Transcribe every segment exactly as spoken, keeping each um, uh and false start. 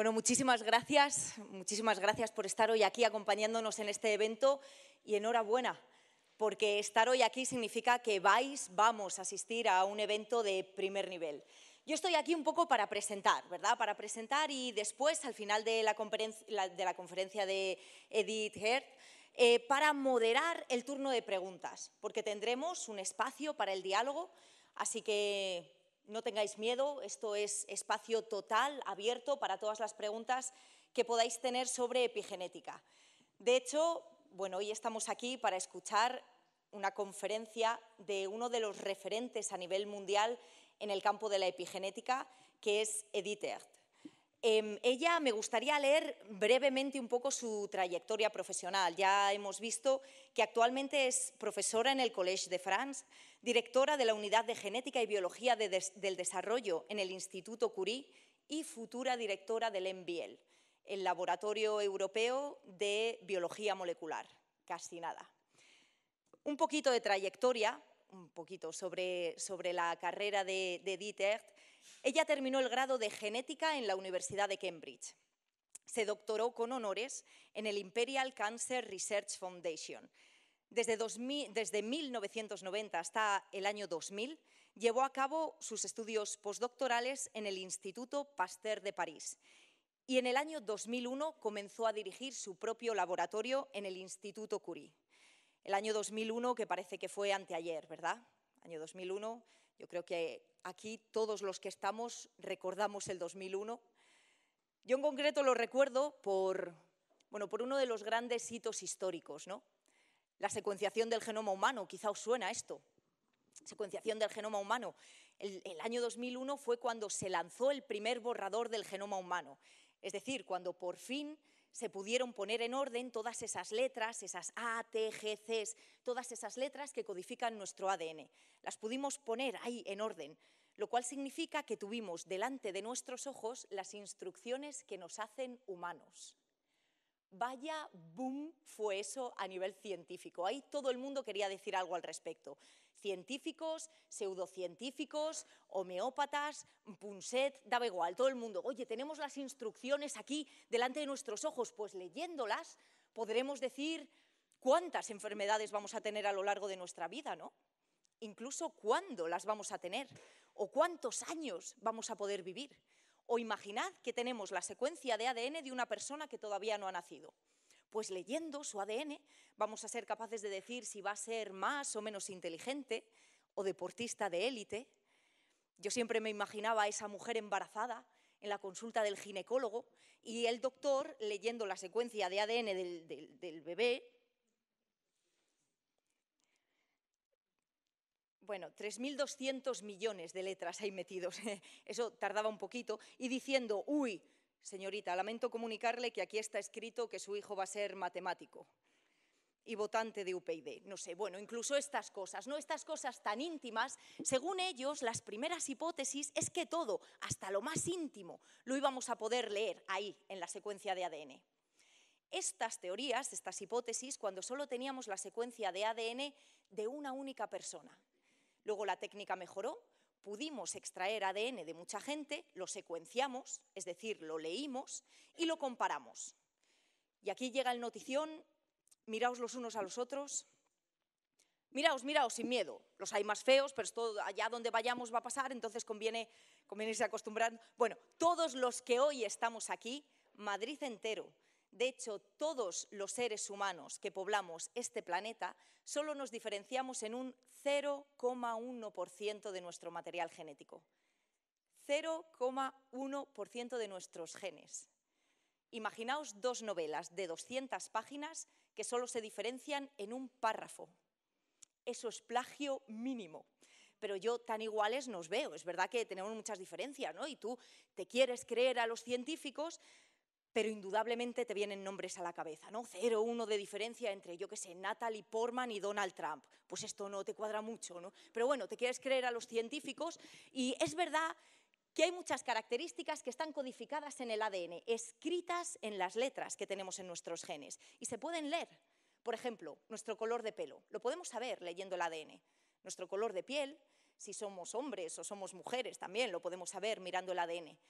Bueno, muchísimas gracias, muchísimas gracias por estar hoy aquí acompañándonos en este evento y enhorabuena, porque estar hoy aquí significa que vais, vamos a asistir a un evento de primer nivel. Yo estoy aquí un poco para presentar, ¿verdad? Para presentar y después, al final de la conferencia de, la conferencia de Edith Heard, eh, para moderar el turno de preguntas, porque tendremos un espacio para el diálogo, así que no tengáis miedo, esto es espacio total, abierto para todas las preguntas que podáis tener sobre epigenética. De hecho, bueno, hoy estamos aquí para escuchar una conferencia de uno de los referentes a nivel mundial en el campo de la epigenética, que es Edith Heard. Eh, ella, me gustaría leer brevemente un poco su trayectoria profesional. Ya hemos visto que actualmente es profesora en el Collège de France, directora de la Unidad de Genética y Biología de des del Desarrollo en el Instituto Curie y futura directora del M B L, el Laboratorio Europeo de Biología Molecular. Casi nada. Un poquito de trayectoria, un poquito sobre, sobre la carrera de, de Edith Heard. Ella terminó el grado de Genética en la Universidad de Cambridge. Se doctoró con honores en el Imperial Cancer Research Foundation. Desde, dos mil, desde mil novecientos noventa hasta el año dos mil, llevó a cabo sus estudios postdoctorales en el Instituto Pasteur de París. Y en el año dos mil uno comenzó a dirigir su propio laboratorio en el Instituto Curie. El año dos mil uno, que parece que fue anteayer, ¿verdad? Año dos mil uno, yo creo que aquí todos los que estamos recordamos el dos mil uno. Yo en concreto lo recuerdo por, bueno, por uno de los grandes hitos históricos, ¿no? La secuenciación del genoma humano, quizá os suena esto. Secuenciación del genoma humano. El, el año dos mil uno fue cuando se lanzó el primer borrador del genoma humano. Es decir, cuando por fin se pudieron poner en orden todas esas letras, esas A, T, G, Cs, todas esas letras que codifican nuestro A D N. Las pudimos poner ahí en orden, lo cual significa que tuvimos delante de nuestros ojos las instrucciones que nos hacen humanos. Vaya boom fue eso a nivel científico. Ahí todo el mundo quería decir algo al respecto. Científicos, pseudocientíficos, homeópatas, Punset, daba igual, todo el mundo. Oye, tenemos las instrucciones aquí delante de nuestros ojos, pues leyéndolas podremos decir cuántas enfermedades vamos a tener a lo largo de nuestra vida, ¿no? Incluso cuándo las vamos a tener o cuántos años vamos a poder vivir. O imaginad que tenemos la secuencia de A D N de una persona que todavía no ha nacido. Pues leyendo su A D N vamos a ser capaces de decir si va a ser más o menos inteligente o deportista de élite. Yo siempre me imaginaba a esa mujer embarazada en la consulta del ginecólogo y el doctor leyendo la secuencia de A D N del, del, del bebé. Bueno, tres mil doscientos millones de letras ahí metidos, eso tardaba un poquito, y diciendo, uy, señorita, lamento comunicarle que aquí está escrito que su hijo va a ser matemático y votante de U P YD. No sé, bueno, incluso estas cosas, ¿no? Estas cosas tan íntimas, según ellos, las primeras hipótesis es que todo, hasta lo más íntimo, lo íbamos a poder leer ahí, en la secuencia de A D N. Estas teorías, estas hipótesis, cuando solo teníamos la secuencia de A D N de una única persona. Luego la técnica mejoró, pudimos extraer A D N de mucha gente, lo secuenciamos, es decir, lo leímos y lo comparamos. Y aquí llega el notición, miraos los unos a los otros, miraos, miraos sin miedo, los hay más feos, pero esto allá donde vayamos va a pasar, entonces conviene, conviene irse acostumbrando. Bueno, todos los que hoy estamos aquí, Madrid entero, de hecho, todos los seres humanos que poblamos este planeta solo nos diferenciamos en un cero coma uno por ciento de nuestro material genético. cero coma uno por ciento de nuestros genes. Imaginaos dos novelas de doscientas páginas que solo se diferencian en un párrafo. Eso es plagio mínimo. Pero yo tan iguales nos veo. Es verdad que tenemos muchas diferencias, ¿no? Y tú te quieres creer a los científicos, pero indudablemente te vienen nombres a la cabeza, ¿no? Cero, uno de diferencia entre, yo qué sé, Natalie Portman y Donald Trump. Pues esto no te cuadra mucho, ¿no? Pero bueno, te quieres creer a los científicos y es verdad que hay muchas características que están codificadas en el A D N, escritas en las letras que tenemos en nuestros genes y se pueden leer. Por ejemplo, nuestro color de pelo, lo podemos saber leyendo el A D N. Nuestro color de piel, si somos hombres o somos mujeres también lo podemos saber mirando el A D N.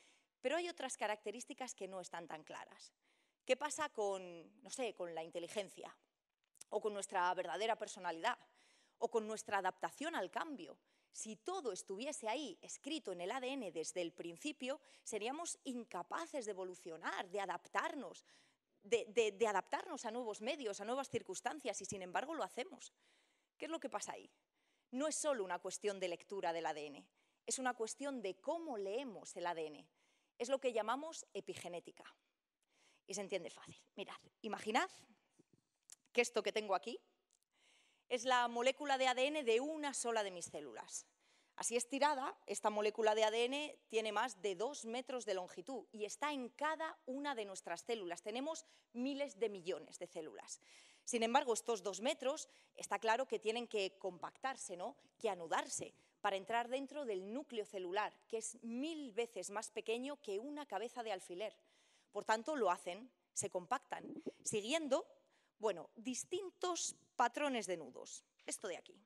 Pero hay otras características que no están tan claras. ¿Qué pasa con, no sé, con la inteligencia? ¿O con nuestra verdadera personalidad? ¿O con nuestra adaptación al cambio? Si todo estuviese ahí, escrito en el A D N desde el principio, seríamos incapaces de evolucionar, de adaptarnos, de, de, de adaptarnos a nuevos medios, a nuevas circunstancias, y sin embargo lo hacemos. ¿Qué es lo que pasa ahí? No es solo una cuestión de lectura del A D N, es una cuestión de cómo leemos el A D N. Es lo que llamamos epigenética. Y se entiende fácil. Mirad, imaginad que esto que tengo aquí es la molécula de A D N de una sola de mis células. Así estirada, esta molécula de A D N tiene más de dos metros de longitud y está en cada una de nuestras células. Tenemos miles de millones de células. Sin embargo, estos dos metros está claro que tienen que compactarse, ¿no? Que anudarse para entrar dentro del núcleo celular, que es mil veces más pequeño que una cabeza de alfiler. Por tanto, lo hacen, se compactan, siguiendo, bueno, distintos patrones de nudos. Esto de aquí.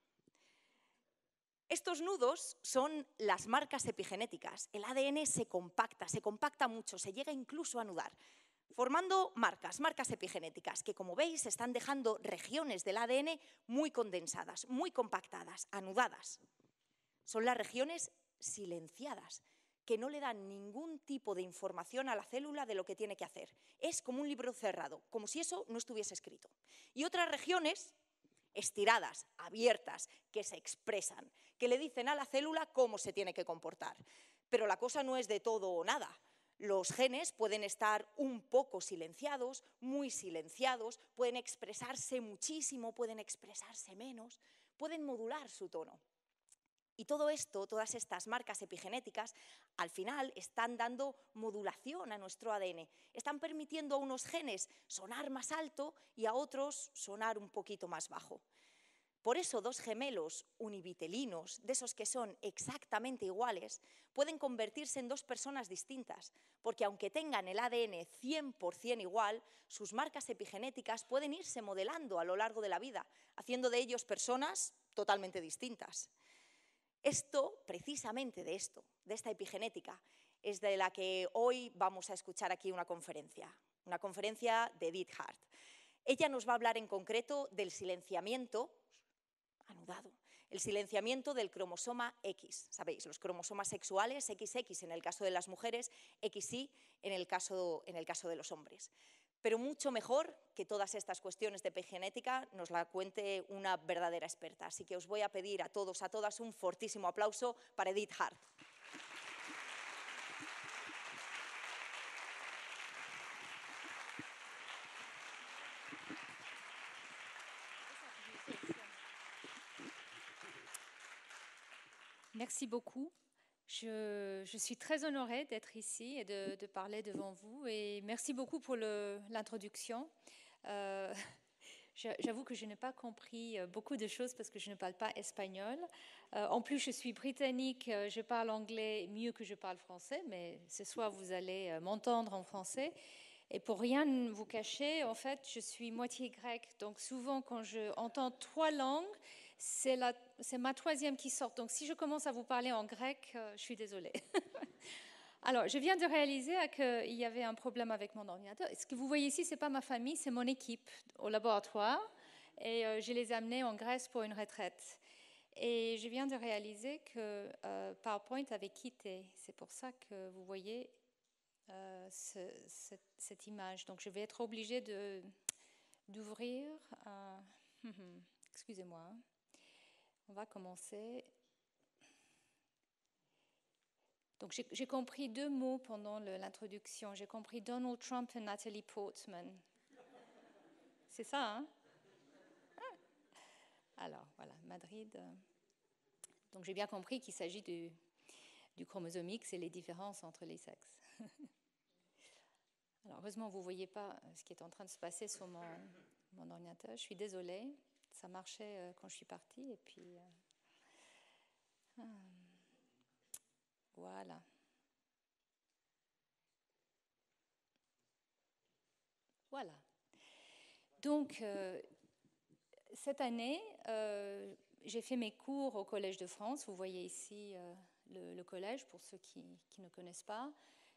Estos nudos son las marcas epigenéticas. El A D N se compacta, se compacta mucho, se llega incluso a anudar, formando marcas, marcas epigenéticas, que como veis están dejando regiones del A D N muy condensadas, muy compactadas, anudadas. Son las regiones silenciadas, que no le dan ningún tipo de información a la célula de lo que tiene que hacer. Es como un libro cerrado, como si eso no estuviese escrito. Y otras regiones estiradas, abiertas, que se expresan, que le dicen a la célula cómo se tiene que comportar. Pero la cosa no es de todo o nada. Los genes pueden estar un poco silenciados, muy silenciados, pueden expresarse muchísimo, pueden expresarse menos, pueden modular su tono. Y todo esto, todas estas marcas epigenéticas, al final están dando modulación a nuestro A D N. Están permitiendo a unos genes sonar más alto y a otros sonar un poquito más bajo. Por eso dos gemelos univitelinos, de esos que son exactamente iguales, pueden convertirse en dos personas distintas, porque aunque tengan el A D N cien por cien igual, sus marcas epigenéticas pueden irse modelando a lo largo de la vida, haciendo de ellos personas totalmente distintas. Esto, precisamente de esto, de esta epigenética, es de la que hoy vamos a escuchar aquí una conferencia, una conferencia de Edith Hart. Ella nos va a hablar en concreto del silenciamiento anudado, el silenciamiento del cromosoma X. Sabéis, los cromosomas sexuales, equis equis en el caso de las mujeres, equis y en el caso, en el caso de los hombres. Pero mucho mejor que todas estas cuestiones de epigenética nos la cuente una verdadera experta. Así que os voy a pedir a todos, a todas, un fortísimo aplauso para Edith Hart. Merci beaucoup. Je, je suis très honorée d'être ici et de, de parler devant vous. Et merci beaucoup pour l'introduction. Euh, J'avoue que je n'ai pas compris beaucoup de choses parce que je ne parle pas espagnol. Euh, en plus, je suis britannique, je parle anglais mieux que je parle français, mais ce soir, vous allez m'entendre en français. Et pour rien vous cacher, en fait, je suis moitié grecque. Donc souvent, quand j'entends trois langues, c'est ma troisième qui sort. Donc si je commence à vous parler en grec, euh, je suis désolée. Alors, je viens de réaliser qu'il y avait un problème avec mon ordinateur. Ce que vous voyez ici, ce n'est pas ma famille, c'est mon équipe au laboratoire. Et euh, je les ai amenés en Grèce pour une retraite. Et je viens de réaliser que euh, PowerPoint avait quitté. C'est pour ça que vous voyez euh, ce, cette, cette image. Donc, je vais être obligée d'ouvrir. Euh, Excusez-moi. On va commencer. Donc, j'ai compris deux mots pendant l'introduction. J'ai compris Donald Trump et Natalie Portman. C'est ça, hein? Alors, voilà, Madrid. Donc, j'ai bien compris qu'il s'agit du, du chromosome X et les différences entre les sexes. Alors, heureusement, vous ne voyez pas ce qui est en train de se passer sur mon, mon ordinateur. Je suis désolée. Ça marchait quand je suis partie. Et puis... Euh, Voilà. Voilà. Donc, euh, cette année, euh, j'ai fait mes cours au Collège de France. Vous voyez ici euh, le, le collège, pour ceux qui, qui ne connaissent pas.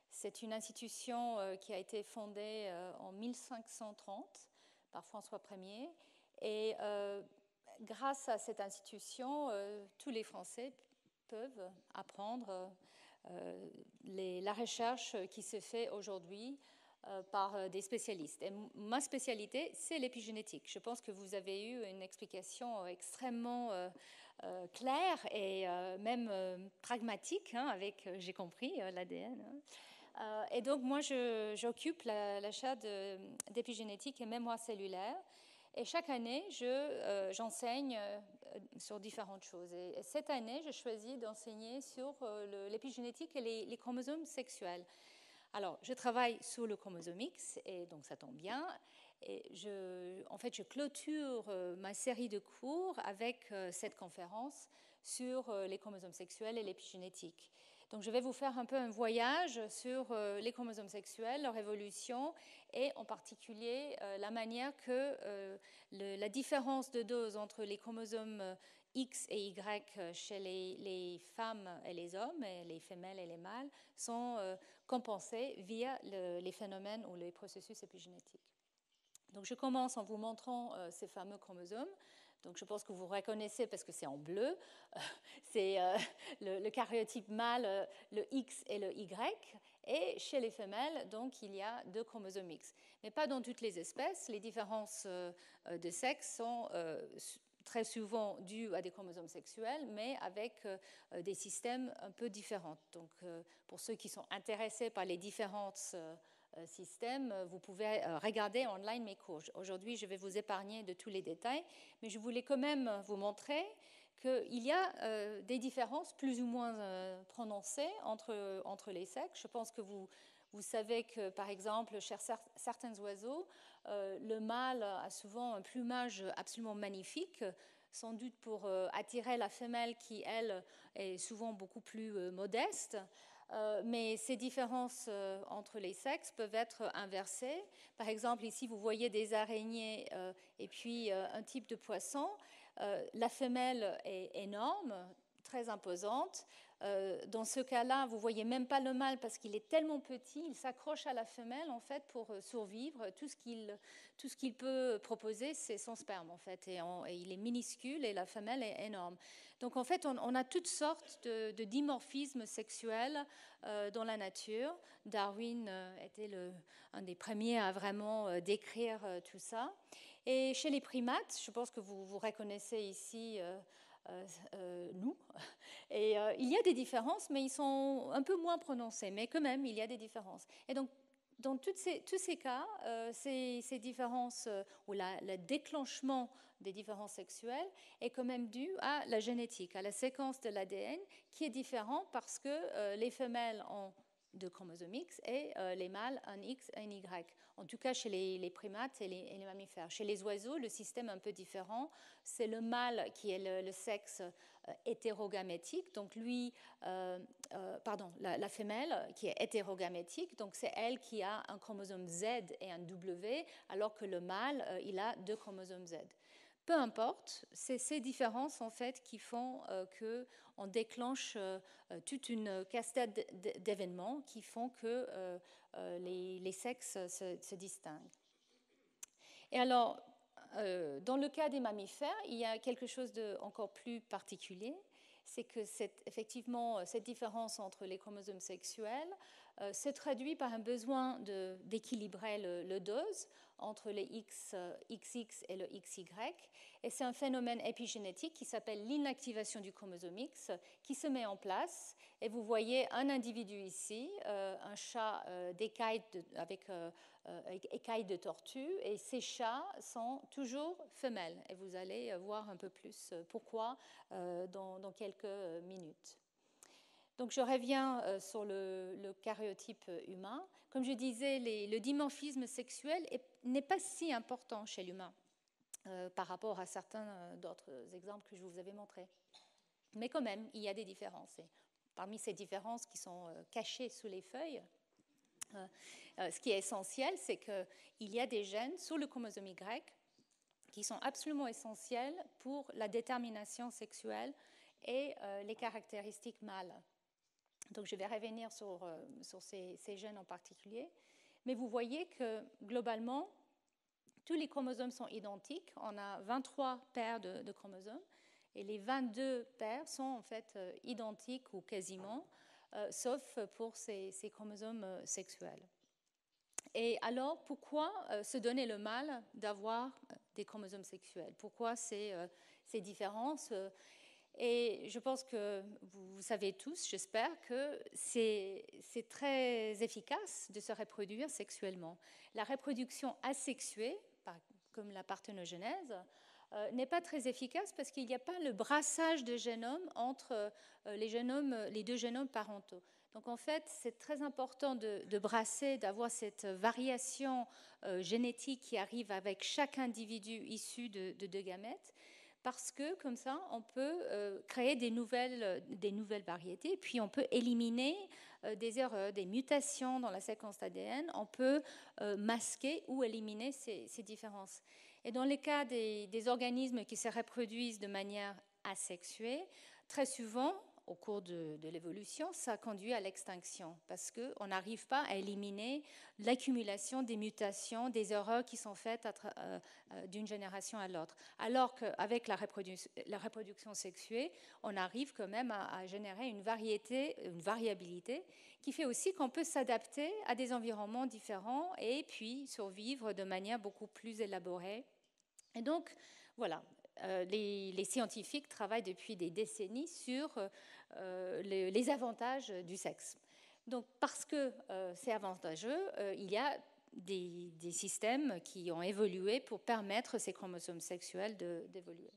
C'est une institution euh, qui a été fondée euh, en mille cinq cent trente par François Ier. Et euh, grâce à cette institution, euh, tous les Français peuvent apprendre euh, les, la recherche qui se fait aujourd'hui euh, par des spécialistes. Et ma spécialité, c'est l'épigénétique. Je pense que vous avez eu une explication extrêmement euh, euh, claire et euh, même euh, pragmatique, hein, avec, euh, j'ai compris, euh, l'A D N. Hein. Euh, et donc, moi, je, j'occupe la, la chaire de, d'épigénétique et mémoire cellulaire. Et chaque année, je, euh, j'enseigne euh, sur différentes choses. Et, et cette année, j'ai choisi d'enseigner sur euh, le, l'épigénétique et les, les chromosomes sexuels. Alors, je travaille sur le chromosome X, et donc ça tombe bien. Et je, en fait, je clôture euh, ma série de cours avec euh, cette conférence sur euh, les chromosomes sexuels et l'épigénétique. Donc, je vais vous faire un peu un voyage sur euh, les chromosomes sexuels, leur évolution, et en particulier euh, la manière que euh, le, la différence de dose entre les chromosomes X et Y chez les, les femmes et les hommes, et les femelles et les mâles, sont euh, compensés via le, les phénomènes ou les processus épigénétiques. Donc, je commence en vous montrant euh, ces fameux chromosomes. Donc, je pense que vous reconnaissez parce que c'est en bleu. Euh, c'est euh, le, le karyotype mâle, euh, le X et le Y. Et chez les femelles, donc, il y a deux chromosomes X. Mais pas dans toutes les espèces. Les différences euh, de sexe sont euh, très souvent dues à des chromosomes sexuels, mais avec euh, des systèmes un peu différents. Donc, euh, pour ceux qui sont intéressés par les différences euh, système, vous pouvez regarder online mes cours. Aujourd'hui, je vais vous épargner de tous les détails, mais je voulais quand même vous montrer qu'il y a euh, des différences plus ou moins euh, prononcées entre, entre les sexes. Je pense que vous, vous savez que, par exemple, chez certains oiseaux, euh, le mâle a souvent un plumage absolument magnifique, sans doute pour euh, attirer la femelle qui, elle, est souvent beaucoup plus euh, modeste. Euh, mais ces différences euh, entre les sexes peuvent être inversées. Par exemple, ici, vous voyez des araignées euh, et puis euh, un type de poisson. Euh, la femelle est énorme, très imposante. Euh, dans ce cas-là, vous ne voyez même pas le mâle parce qu'il est tellement petit, il s'accroche à la femelle en fait pour survivre. Tout ce qu'il, tout ce qu'il peut proposer, c'est son sperme en fait, et, on, et il est minuscule et la femelle est énorme. Donc en fait, on, on a toutes sortes de, de dimorphismes sexuels euh, dans la nature. Darwin euh, était le, un des premiers à vraiment euh, décrire euh, tout ça. Et chez les primates, je pense que vous vous reconnaissez ici euh, euh, euh, nous. Et euh, il y a des différences, mais ils sont un peu moins prononcés. Mais quand même, il y a des différences. Et donc, dans toutes ces, tous ces cas, euh, ces, ces différences, euh, ou la, le déclenchement des différences sexuelles est quand même dû à la génétique, à la séquence de l'A D N, qui est différent parce que euh, les femelles ont deux chromosomes X et euh, les mâles un X et un Y. En tout cas, chez les, les primates et les, et les mammifères. Chez les oiseaux, le système est un peu différent. C'est le mâle qui est le, le sexe euh, hétérogamétique, donc lui, euh, euh, pardon, la, la femelle qui est hétérogamétique, donc c'est elle qui a un chromosome Z et un W, alors que le mâle, euh, il a deux chromosomes Z. Peu importe, c'est ces différences en fait qui font euh, qu'on déclenche euh, toute une cascade d'événements qui font que euh, euh, les, les sexes se, se distinguent. Et alors, euh, dans le cas des mammifères, il y a quelque chose d'encore plus particulier, c'est que cette, effectivement, cette différence entre les chromosomes sexuels euh, se traduit par un besoin de, d'équilibrer le, le dose entre les X, euh, X X et le X Y. Et c'est un phénomène épigénétique qui s'appelle l'inactivation du chromosome X qui se met en place. Et vous voyez un individu ici, euh, un chat euh, d'écailles de, avec euh, euh, écailles de tortue. Et ces chats sont toujours femelles. Et vous allez voir un peu plus pourquoi euh, dans, dans quelques minutes. Donc je reviens euh, sur le, le karyotype humain. Comme je disais, les, le dimorphisme sexuel est, n'est pas si important chez l'humain euh, par rapport à certains euh, d'autres exemples que je vous avais montrés. Mais quand même, il y a des différences. Et parmi ces différences qui sont euh, cachées sous les feuilles, euh, euh, ce qui est essentiel, c'est qu'il y a des gènes sur le chromosome Y qui sont absolument essentiels pour la détermination sexuelle et euh, les caractéristiques mâles. Donc je vais revenir sur, euh, sur ces, ces gènes en particulier. Mais vous voyez que globalement, tous les chromosomes sont identiques. On a vingt-trois paires de, de chromosomes et les vingt-deux paires sont en fait euh, identiques ou quasiment, euh, sauf pour ces, ces chromosomes euh, sexuels. Et alors, pourquoi euh, se donner le mal d'avoir des chromosomes sexuels? Pourquoi ces, euh, ces différences? Et je pense que vous savez tous, j'espère, que c'est, c'est très efficace de se reproduire sexuellement. La reproduction asexuée, comme la parthénogenèse, euh, n'est pas très efficace parce qu'il n'y a pas le brassage de génomes entre euh, les, génomes, les deux génomes parentaux. Donc en fait, c'est très important de, de brasser, d'avoir cette variation euh, génétique qui arrive avec chaque individu issu de, de deux gamètes, parce que comme ça, on peut euh, créer des nouvelles, des nouvelles variétés, puis on peut éliminer euh, des erreurs, des mutations dans la séquence A D N, on peut euh, masquer ou éliminer ces, ces différences. Et dans les cas des, des organismes qui se reproduisent de manière asexuée, très souvent, au cours de, de l'évolution, ça conduit à l'extinction parce qu'on n'arrive pas à éliminer l'accumulation des mutations, des erreurs qui sont faites à, euh, euh, d'une génération à l'autre. Alors qu'avec la, reprodu- la reproduction sexuée, on arrive quand même à, à générer une variété, une variabilité qui fait aussi qu'on peut s'adapter à des environnements différents et puis survivre de manière beaucoup plus élaborée. Et donc, voilà. Euh, les, les scientifiques travaillent depuis des décennies sur euh, les, les avantages du sexe. Donc, parce que euh, c'est avantageux, euh, il y a des, des systèmes qui ont évolué pour permettre ces chromosomes sexuels de, d'évoluer.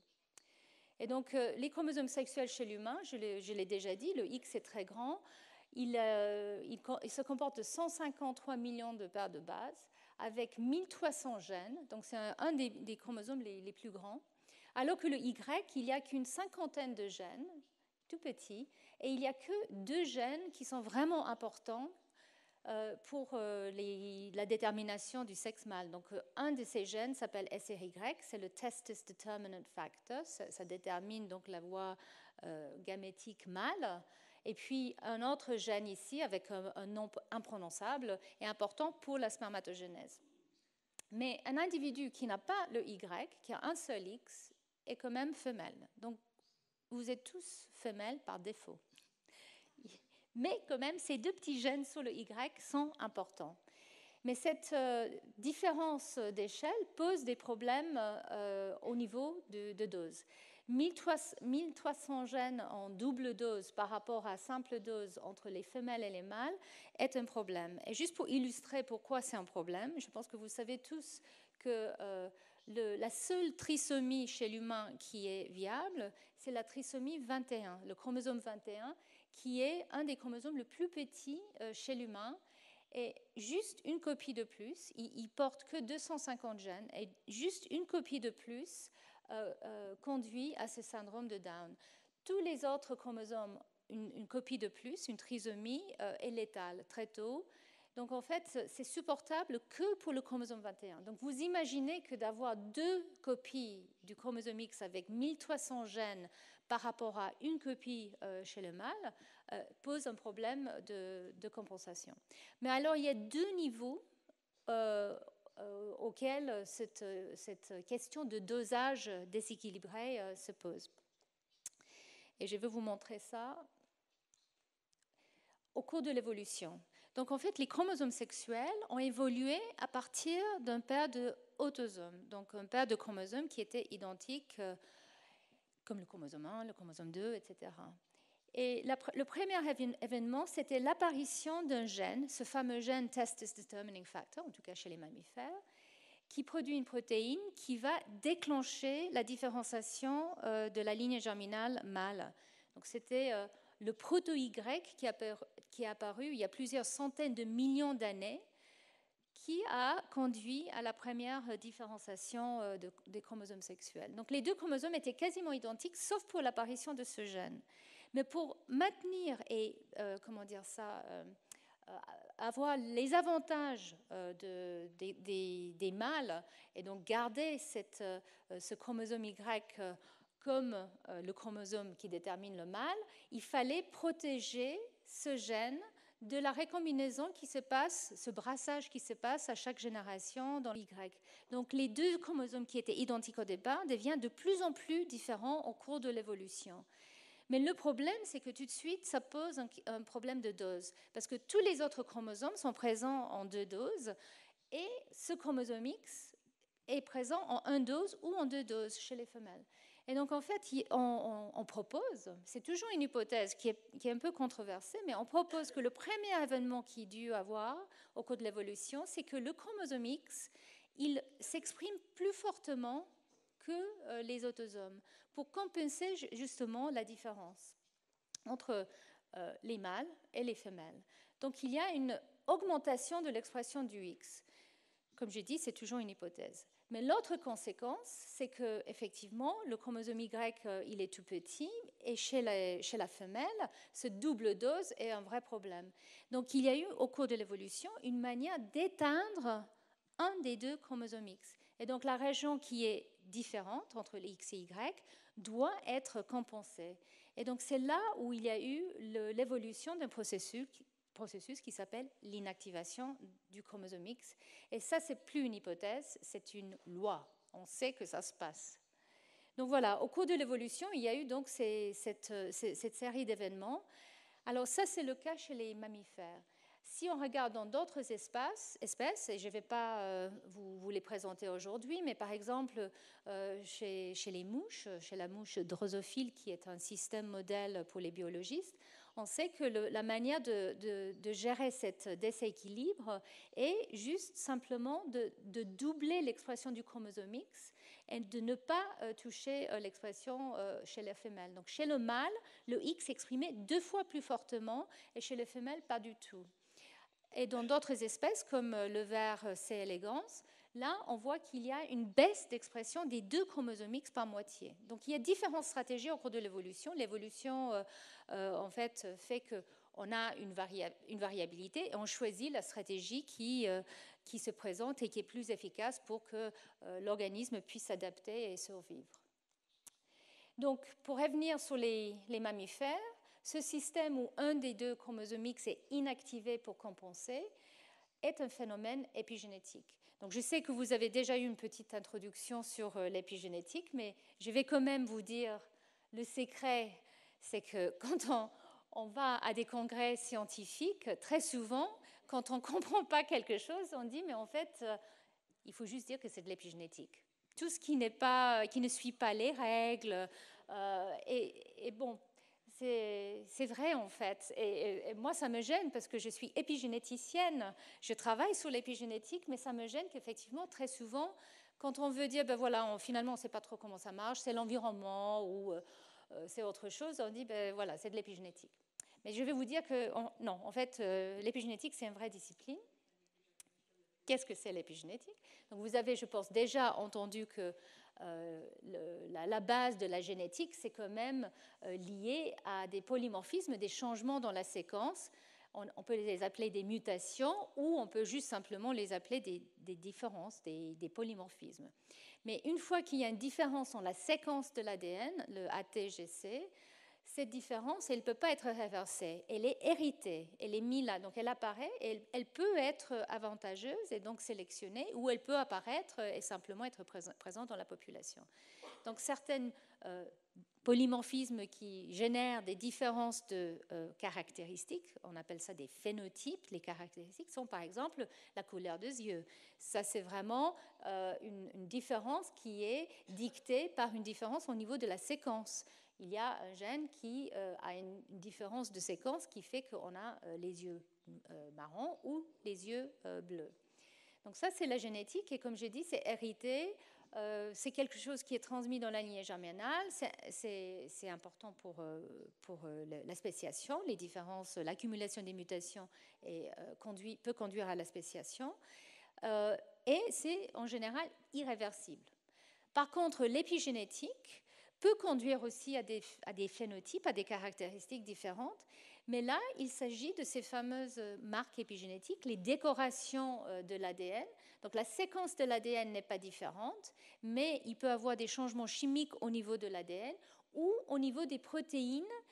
Et donc, euh, les chromosomes sexuels chez l'humain, je l'ai, je l'ai déjà dit, le X est très grand. Il, euh, il, il se comporte de cent cinquante-trois millions de paires de bases avec mille trois cents gènes. Donc, c'est un, un des, des chromosomes les, les plus grands. Alors que le Y, il n'y a qu'une cinquantaine de gènes, tout petits, et il n'y a que deux gènes qui sont vraiment importants euh, pour euh, les, la détermination du sexe mâle. Donc, euh, un de ces gènes s'appelle S R Y, c'est le Testis Determinant Factor, ça, ça détermine donc la voie euh, gamétique mâle. Et puis, un autre gène ici, avec un, un nom imprononçable, est important pour la spermatogénèse. Mais un individu qui n'a pas le Y, qui a un seul X, est quand même femelle. Donc, vous êtes tous femelles par défaut. Mais quand même, ces deux petits gènes sur le Y sont importants. Mais cette euh, différence d'échelle pose des problèmes euh, au niveau de, de dose. mille trois cents gènes en double dose par rapport à simple dose entre les femelles et les mâles est un problème. Et juste pour illustrer pourquoi c'est un problème, je pense que vous savez tous que euh, le, la seule trisomie chez l'humain qui est viable, c'est la trisomie vingt et un, le chromosome vingt et un, qui est un des chromosomes le plus petits euh, chez l'humain. Et juste une copie de plus, il, il porte que deux cent cinquante gènes, et juste une copie de plus euh, euh, conduit à ce syndrome de Down. Tous les autres chromosomes, une, une copie de plus, une trisomie, euh, est létale très tôt. Donc en fait, c'est supportable que pour le chromosome vingt et un. Donc vous imaginez que d'avoir deux copies du chromosome X avec mille trois cents gènes par rapport à une copie euh, chez le mâle euh, pose un problème de, de compensation. Mais alors il y a deux niveaux euh, euh, auxquels cette, cette question de dosage déséquilibré euh, se pose. Et je vais vous montrer ça au cours de l'évolution. Donc en fait, les chromosomes sexuels ont évolué à partir d'un paire de autosomes, donc un paire de chromosomes qui étaient identiques, euh, comme le chromosome un, le chromosome deux, et cetera. Et la, le premier événement, c'était l'apparition d'un gène, ce fameux gène Testis Determining Factor, en tout cas chez les mammifères, qui produit une protéine qui va déclencher la différenciation euh, de la ligne germinale mâle. Donc c'était euh, le proto-Y qui, qui est apparu il y a plusieurs centaines de millions d'années, qui a conduit à la première différenciation euh, de, des chromosomes sexuels. Donc les deux chromosomes étaient quasiment identiques, sauf pour l'apparition de ce gène. Mais pour maintenir et, euh, comment dire ça, euh, avoir les avantages euh, de, de, de, des mâles et donc garder cette, euh, ce chromosome Y comme euh, le chromosome qui détermine le mâle, il fallait protéger ce gène de la récombinaison qui se passe, ce brassage qui se passe à chaque génération dans l'Y. Donc les deux chromosomes qui étaient identiques au départ deviennent de plus en plus différents au cours de l'évolution. Mais le problème, c'est que tout de suite, ça pose un, un problème de dose, parce que tous les autres chromosomes sont présents en deux doses, et ce chromosome X est présent en une dose ou en deux doses chez les femelles. Et donc, en fait, on, on, on propose, c'est toujours une hypothèse qui est, qui est un peu controversée, mais on propose que le premier événement qu'il a dû avoir au cours de l'évolution, c'est que le chromosome X, il s'exprime plus fortement que euh, les autosomes, pour compenser justement la différence entre euh, les mâles et les femelles. Donc, il y a une augmentation de l'expression du X. Comme je dis, c'est toujours une hypothèse. Mais l'autre conséquence, c'est qu'effectivement, le chromosome Y, euh, il est tout petit, et chez la, chez la femelle, ce double dose est un vrai problème. Donc, il y a eu, au cours de l'évolution, une manière d'éteindre un des deux chromosomes X. Et donc, la région qui est différente entre les X et Y doit être compensée. Et donc, c'est là où il y a eu l'évolution d'un processus processus qui s'appelle l'inactivation du chromosome X. Et ça, c'est plus une hypothèse, c'est une loi. On sait que ça se passe. Donc voilà, au cours de l'évolution, il y a eu donc ces, cette, ces, cette série d'événements. Alors ça, c'est le cas chez les mammifères. Si on regarde dans d'autres espèces, espèces, et je ne vais pas euh, vous, vous les présenter aujourd'hui, mais par exemple euh, chez, chez les mouches, chez la mouche drosophile, qui est un système modèle pour les biologistes, on sait que le, la manière de, de, de gérer cet déséquilibre est juste simplement de, de doubler l'expression du chromosome X et de ne pas euh, toucher euh, l'expression euh, chez les femelles. Donc chez le mâle, le X s'exprimait deux fois plus fortement et chez les femelles, pas du tout. Et dans d'autres espèces, comme le ver C. elegans, là, on voit qu'il y a une baisse d'expression des deux chromosomes X par moitié. Donc, il y a différentes stratégies au cours de l'évolution. L'évolution, euh, euh, en fait, fait qu'on a une, varia une variabilité et on choisit la stratégie qui, euh, qui se présente et qui est plus efficace pour que euh, l'organisme puisse s'adapter et survivre. Donc, pour revenir sur les, les mammifères, ce système où un des deux chromosomes X est inactivé pour compenser est un phénomène épigénétique. Donc, je sais que vous avez déjà eu une petite introduction sur l'épigénétique, mais je vais quand même vous dire le secret, c'est que quand on, on va à des congrès scientifiques, très souvent, quand on ne comprend pas quelque chose, on dit, mais en fait, il faut juste dire que c'est de l'épigénétique. Tout ce qui, n'est pas, qui ne suit pas les règles, euh, et, et bon, c'est vrai en fait. Et, et, et moi, ça me gêne parce que je suis épigénéticienne. Je travaille sur l'épigénétique, mais ça me gêne qu'effectivement, très souvent, quand on veut dire, ben voilà, on, finalement, on ne sait pas trop comment ça marche, c'est l'environnement ou euh, c'est autre chose, on dit, ben voilà, c'est de l'épigénétique. Mais je vais vous dire que, on, non, en fait, euh, l'épigénétique, c'est une vraie discipline. Qu'est-ce que c'est l'épigénétique? Donc, vous avez, je pense, déjà entendu que euh, le, la, la base de la génétique, c'est quand même euh, lié à des polymorphismes, des changements dans la séquence. On, on peut les appeler des mutations ou on peut juste simplement les appeler des, des différences, des, des polymorphismes. Mais une fois qu'il y a une différence dans la séquence de l'A D N, le A T G C, cette différence, elle ne peut pas être réversée. Elle est héritée, elle est mise là, donc elle apparaît, et elle, elle peut être avantageuse et donc sélectionnée, ou elle peut apparaître et simplement être présente dans la population. Donc certains euh, polymorphismes qui génèrent des différences de euh, caractéristiques, on appelle ça des phénotypes, les caractéristiques sont par exemple la couleur des yeux. Ça c'est vraiment euh, une, une différence qui est dictée par une différence au niveau de la séquence. Il y a un gène qui euh, a une différence de séquence qui fait qu'on a euh, les yeux euh, marrons ou les yeux euh, bleus. Donc ça, c'est la génétique et comme j'ai dit, c'est hérité. Euh, c'est quelque chose qui est transmis dans la lignée germinale. C'est important pour, euh, pour euh, la spéciation. Les différences, l'accumulation des mutations et, euh, conduit, peut conduire à la spéciation. Euh, et c'est en général irréversible. Par contre, l'épigénétique peut conduire aussi à des, à des phénotypes, à des caractéristiques différentes. Mais là, il s'agit de ces fameuses marques épigénétiques, les décorations de l'A D N. Donc la séquence de l'A D N n'est pas différente, mais il peut y avoir des changements chimiques au niveau de l'A D N ou au niveau des protéines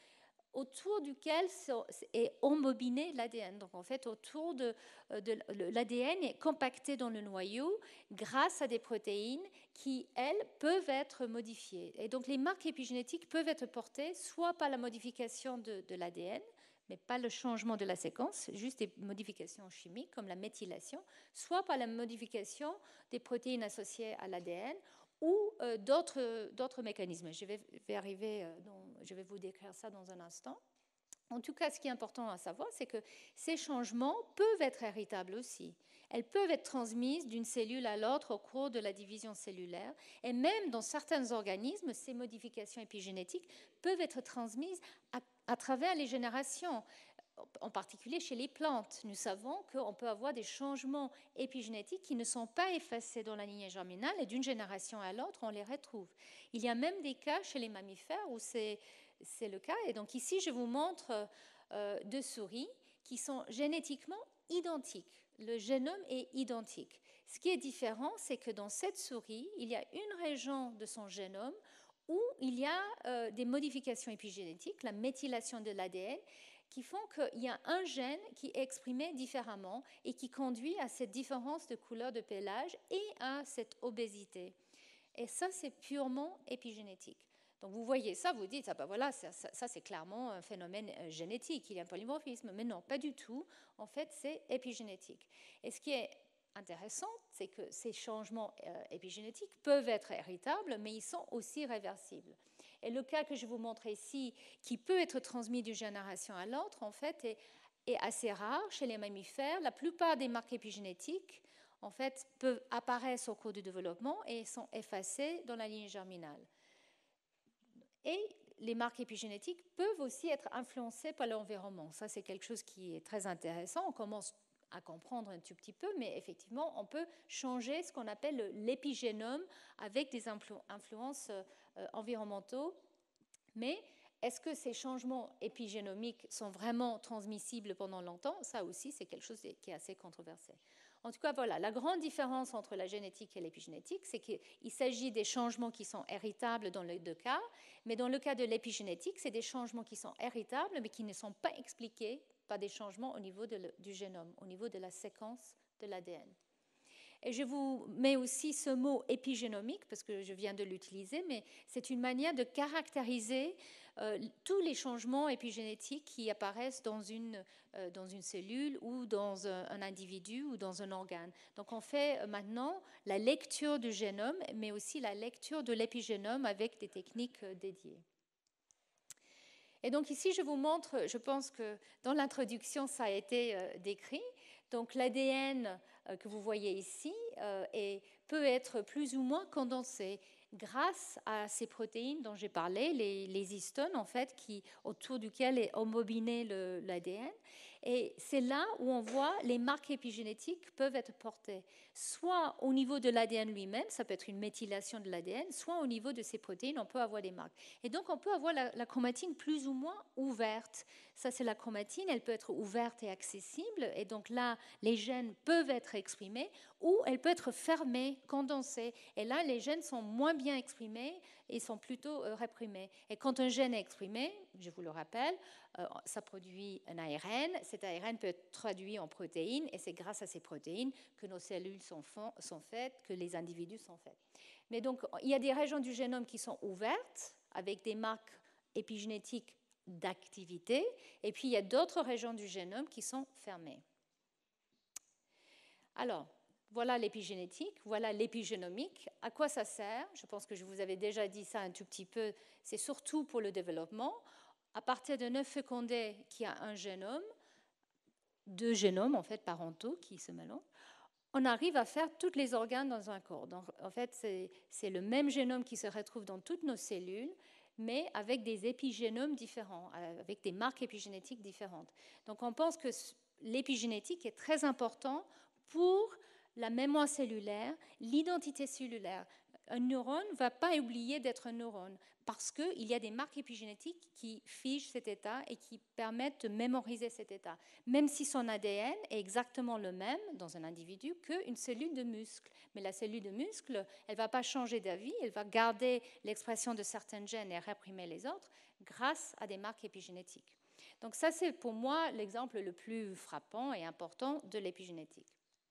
autour duquel est embobiné l'A D N. Donc en fait, autour de, de l'A D N est compacté dans le noyau grâce à des protéines qui, elles, peuvent être modifiées. Et donc les marques épigénétiques peuvent être portées soit par la modification de, de l'A D N, mais pas le changement de la séquence, juste des modifications chimiques comme la méthylation, soit par la modification des protéines associées à l'A D N, ou euh, d'autres mécanismes. Je vais, vais arriver, euh, dans, je vais vous décrire ça dans un instant. En tout cas, ce qui est important à savoir, c'est que ces changements peuvent être héritables aussi. Elles peuvent être transmises d'une cellule à l'autre au cours de la division cellulaire. Et même dans certains organismes, ces modifications épigénétiques peuvent être transmises à, à travers les générations. En particulier chez les plantes, nous savons qu'on peut avoir des changements épigénétiques qui ne sont pas effacés dans la lignée germinale et d'une génération à l'autre, on les retrouve. Il y a même des cas chez les mammifères où c'est le cas. Et donc ici, je vous montre euh, deux souris qui sont génétiquement identiques. Le génome est identique. Ce qui est différent, c'est que dans cette souris, il y a une région de son génome où il y a euh, des modifications épigénétiques, la méthylation de l'A D N, qui font qu'il y a un gène qui est exprimé différemment et qui conduit à cette différence de couleur de pelage et à cette obésité. Et ça, c'est purement épigénétique. Donc vous voyez ça, vous dites, ah ben voilà, ça, ça, ça c'est clairement un phénomène génétique, il y a un polymorphisme. Mais non, pas du tout. En fait, c'est épigénétique. Et ce qui est intéressant, c'est que ces changements épigénétiques peuvent être héritables, mais ils sont aussi réversibles. Et le cas que je vous montre ici, qui peut être transmis d'une génération à l'autre, en fait, est, est assez rare chez les mammifères. La plupart des marques épigénétiques, en fait, peuvent apparaître au cours du développement et sont effacées dans la lignée germinale. Et les marques épigénétiques peuvent aussi être influencées par l'environnement. Ça, c'est quelque chose qui est très intéressant. On commence à comprendre un tout petit peu, mais effectivement, on peut changer ce qu'on appelle l'épigénome avec des influ- influences euh, environnementaux. Mais est-ce que ces changements épigénomiques sont vraiment transmissibles pendant longtemps? Ça aussi, c'est quelque chose qui est assez controversé. En tout cas, voilà, la grande différence entre la génétique et l'épigénétique, c'est qu'il s'agit des changements qui sont héritables dans les deux cas, mais dans le cas de l'épigénétique, c'est des changements qui sont héritables, mais qui ne sont pas expliqués par des changements au niveau de le, du génome, au niveau de la séquence de l'A D N. Et je vous mets aussi ce mot épigénomique, parce que je viens de l'utiliser, mais c'est une manière de caractériser euh, tous les changements épigénétiques qui apparaissent dans une, euh, dans une cellule ou dans un, un individu ou dans un organe. Donc on fait euh, maintenant la lecture du génome, mais aussi la lecture de l'épigénome avec des techniques euh, dédiées. Et donc ici, je vous montre, je pense que dans l'introduction, ça a été euh, décrit. Donc l'A D N euh, que vous voyez ici euh, est, peut être plus ou moins condensé grâce à ces protéines dont j'ai parlé, les, les histones, en fait, qui, autour duquel est embobiné l'A D N. Et c'est là où on voit les marques épigénétiques peuvent être portées, soit au niveau de l'A D N lui-même, ça peut être une méthylation de l'A D N, soit au niveau de ces protéines, on peut avoir des marques. Et donc, on peut avoir la, la chromatine plus ou moins ouverte. Ça, c'est la chromatine, elle peut être ouverte et accessible, et donc là, les gènes peuvent être exprimés, ou elle peut être fermée, condensée. Et là, les gènes sont moins bien exprimés et sont plutôt euh, réprimés. Et quand un gène est exprimé, je vous le rappelle, euh, ça produit un A R N. Cet A R N peut être traduit en protéines, et c'est grâce à ces protéines que nos cellules sont, sont faites, que les individus sont faits. Mais donc, il y a des régions du génome qui sont ouvertes, avec des marques épigénétiques d'activité, et puis il y a d'autres régions du génome qui sont fermées. Alors, voilà l'épigénétique, voilà l'épigénomique. À quoi ça sert? Je pense que je vous avais déjà dit ça un tout petit peu. C'est surtout pour le développement. À partir d'un œuf fécondé qui a un génome, deux génomes en fait parentaux qui se mélangent, on arrive à faire tous les organes dans un corps. Donc, en fait, c'est le même génome qui se retrouve dans toutes nos cellules, mais avec des épigénomes différents, avec des marques épigénétiques différentes. Donc, on pense que l'épigénétique est très important pour la mémoire cellulaire, l'identité cellulaire. un neurone ne va pas oublier d'être un neurone parce qu'il y a des marques épigénétiques qui figent cet état et qui permettent de mémoriser cet état, même si son A D N est exactement le même dans un individu qu'une cellule de muscle. Mais la cellule de muscle, elle ne va pas changer d'avis, elle va garder l'expression de certains gènes et réprimer les autres grâce à des marques épigénétiques. Donc ça, c'est pour moi l'exemple le plus frappant et important de l'épigénétique.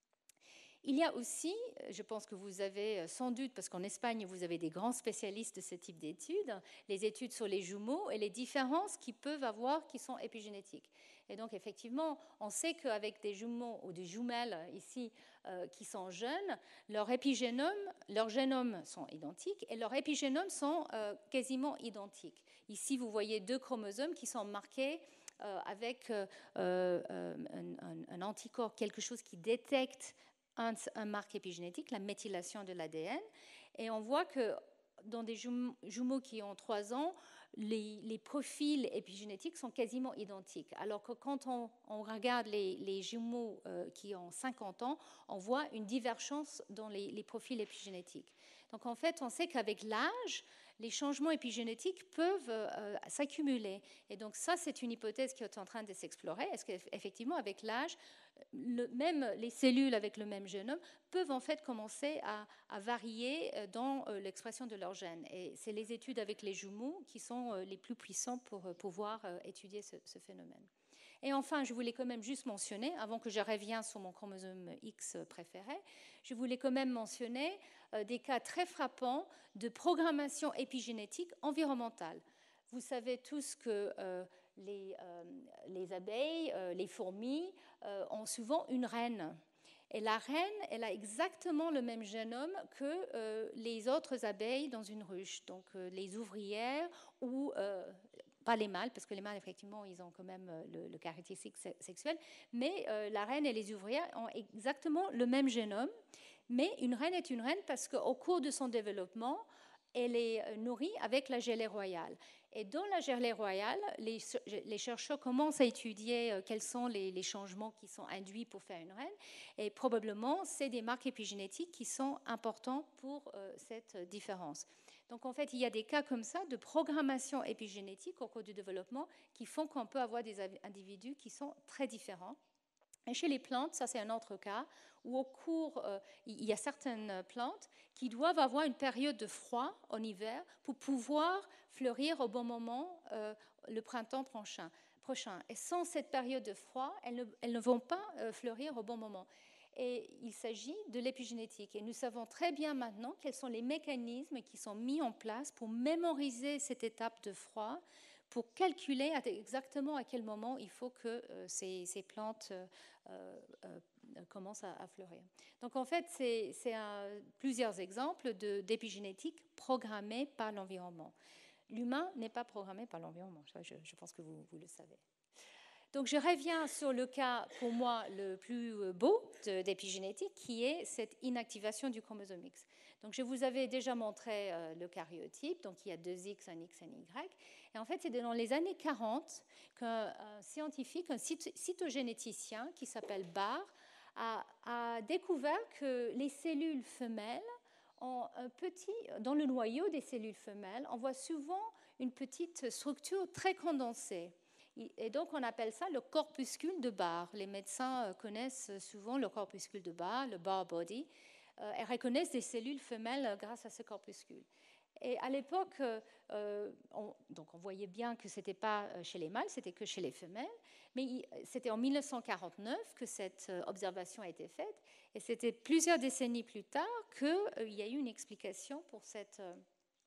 Il y a aussi, je pense que vous avez sans doute, parce qu'en Espagne, vous avez des grands spécialistes de ce type d'études, les études sur les jumeaux et les différences qu'ils peuvent avoir qui sont épigénétiques. Et donc, effectivement, on sait qu'avec des jumeaux ou des jumelles ici euh, qui sont jeunes, leur épigénome, leurs génomes sont identiques et leurs épigénomes sont euh, quasiment identiques. Ici, vous voyez deux chromosomes qui sont marqués euh, avec euh, euh, un, un, un anticorps, quelque chose qui détecte un, un marque épigénétique, la méthylation de l'A D N. Et on voit que dans des jumeaux qui ont trois ans, les, les profils épigénétiques sont quasiment identiques. Alors que quand on, on regarde les, les jumeaux euh, qui ont cinquante ans, on voit une divergence dans les, les profils épigénétiques. Donc en fait, on sait qu'avec l'âge, les changements épigénétiques peuvent euh, s'accumuler. Et donc ça, c'est une hypothèse qui est en train de s'explorer. Est-ce qu'effectivement, avec l'âge, le, même les cellules avec le même génome peuvent en fait commencer à, à varier dans euh, l'expression de leurs gènes. Et c'est les études avec les jumeaux qui sont euh, les plus puissantes pour euh, pouvoir euh, étudier ce, ce phénomène. Et enfin, je voulais quand même juste mentionner, avant que je revienne sur mon chromosome X préféré, je voulais quand même mentionner euh, des cas très frappants de programmation épigénétique environnementale. Vous savez tous que euh, les, euh, les abeilles, euh, les fourmis euh, ont souvent une reine. Et la reine, elle a exactement le même génome que euh, les autres abeilles dans une ruche, donc euh, les ouvrières ou... Euh, pas les mâles, parce que les mâles, effectivement, ils ont quand même le, le caractéristique sexuel, mais euh, la reine et les ouvrières ont exactement le même génome, mais une reine est une reine parce qu'au cours de son développement, elle est nourrie avec la gelée royale. Et dans la gelée royale, les, les chercheurs commencent à étudier euh, quels sont les, les changements qui sont induits pour faire une reine, et probablement, c'est des marques épigénétiques qui sont importantes pour euh, cette différence. Donc, en fait, il y a des cas comme ça de programmation épigénétique au cours du développement qui font qu'on peut avoir des individus qui sont très différents. Et chez les plantes, ça c'est un autre cas, où au cours, euh, il y a certaines plantes qui doivent avoir une période de froid en hiver pour pouvoir fleurir au bon moment euh, le printemps prochain. prochain. Et sans cette période de froid, elles ne, elles ne vont pas euh, fleurir au bon moment. Et il s'agit de l'épigénétique. Et nous savons très bien maintenant quels sont les mécanismes qui sont mis en place pour mémoriser cette étape de froid, pour calculer exactement à quel moment il faut que euh, ces, ces plantes euh, euh, commencent à, à fleurir. Donc en fait, c'est, c'est un, plusieurs exemples de, d'épigénétique programmée par l'environnement. L'humain n'est pas programmé par l'environnement, je, je pense que vous, vous le savez. Donc je reviens sur le cas, pour moi, le plus beau de, d'épigénétique, qui est cette inactivation du chromosome X. Donc je vous avais déjà montré euh, le karyotype, donc il y a deux X, un X, un Y. Et en fait, c'est dans les années quarante qu'un scientifique, un cytogénéticien qui s'appelle Barr, a, a découvert que les cellules femelles ont un petit, dans le noyau des cellules femelles, on voit souvent une petite structure très condensée. Et donc, on appelle ça le corpuscule de Barr. Les médecins connaissent souvent le corpuscule de Barr, le Barr body, et reconnaissent des cellules femelles grâce à ce corpuscule. Et à l'époque, euh, on, donc on voyait bien que ce n'était pas chez les mâles, c'était que chez les femelles. Mais c'était en mille neuf cent quarante-neuf que cette observation a été faite. Et c'était plusieurs décennies plus tard qu'il euh, y a eu une explication pour cette... Euh,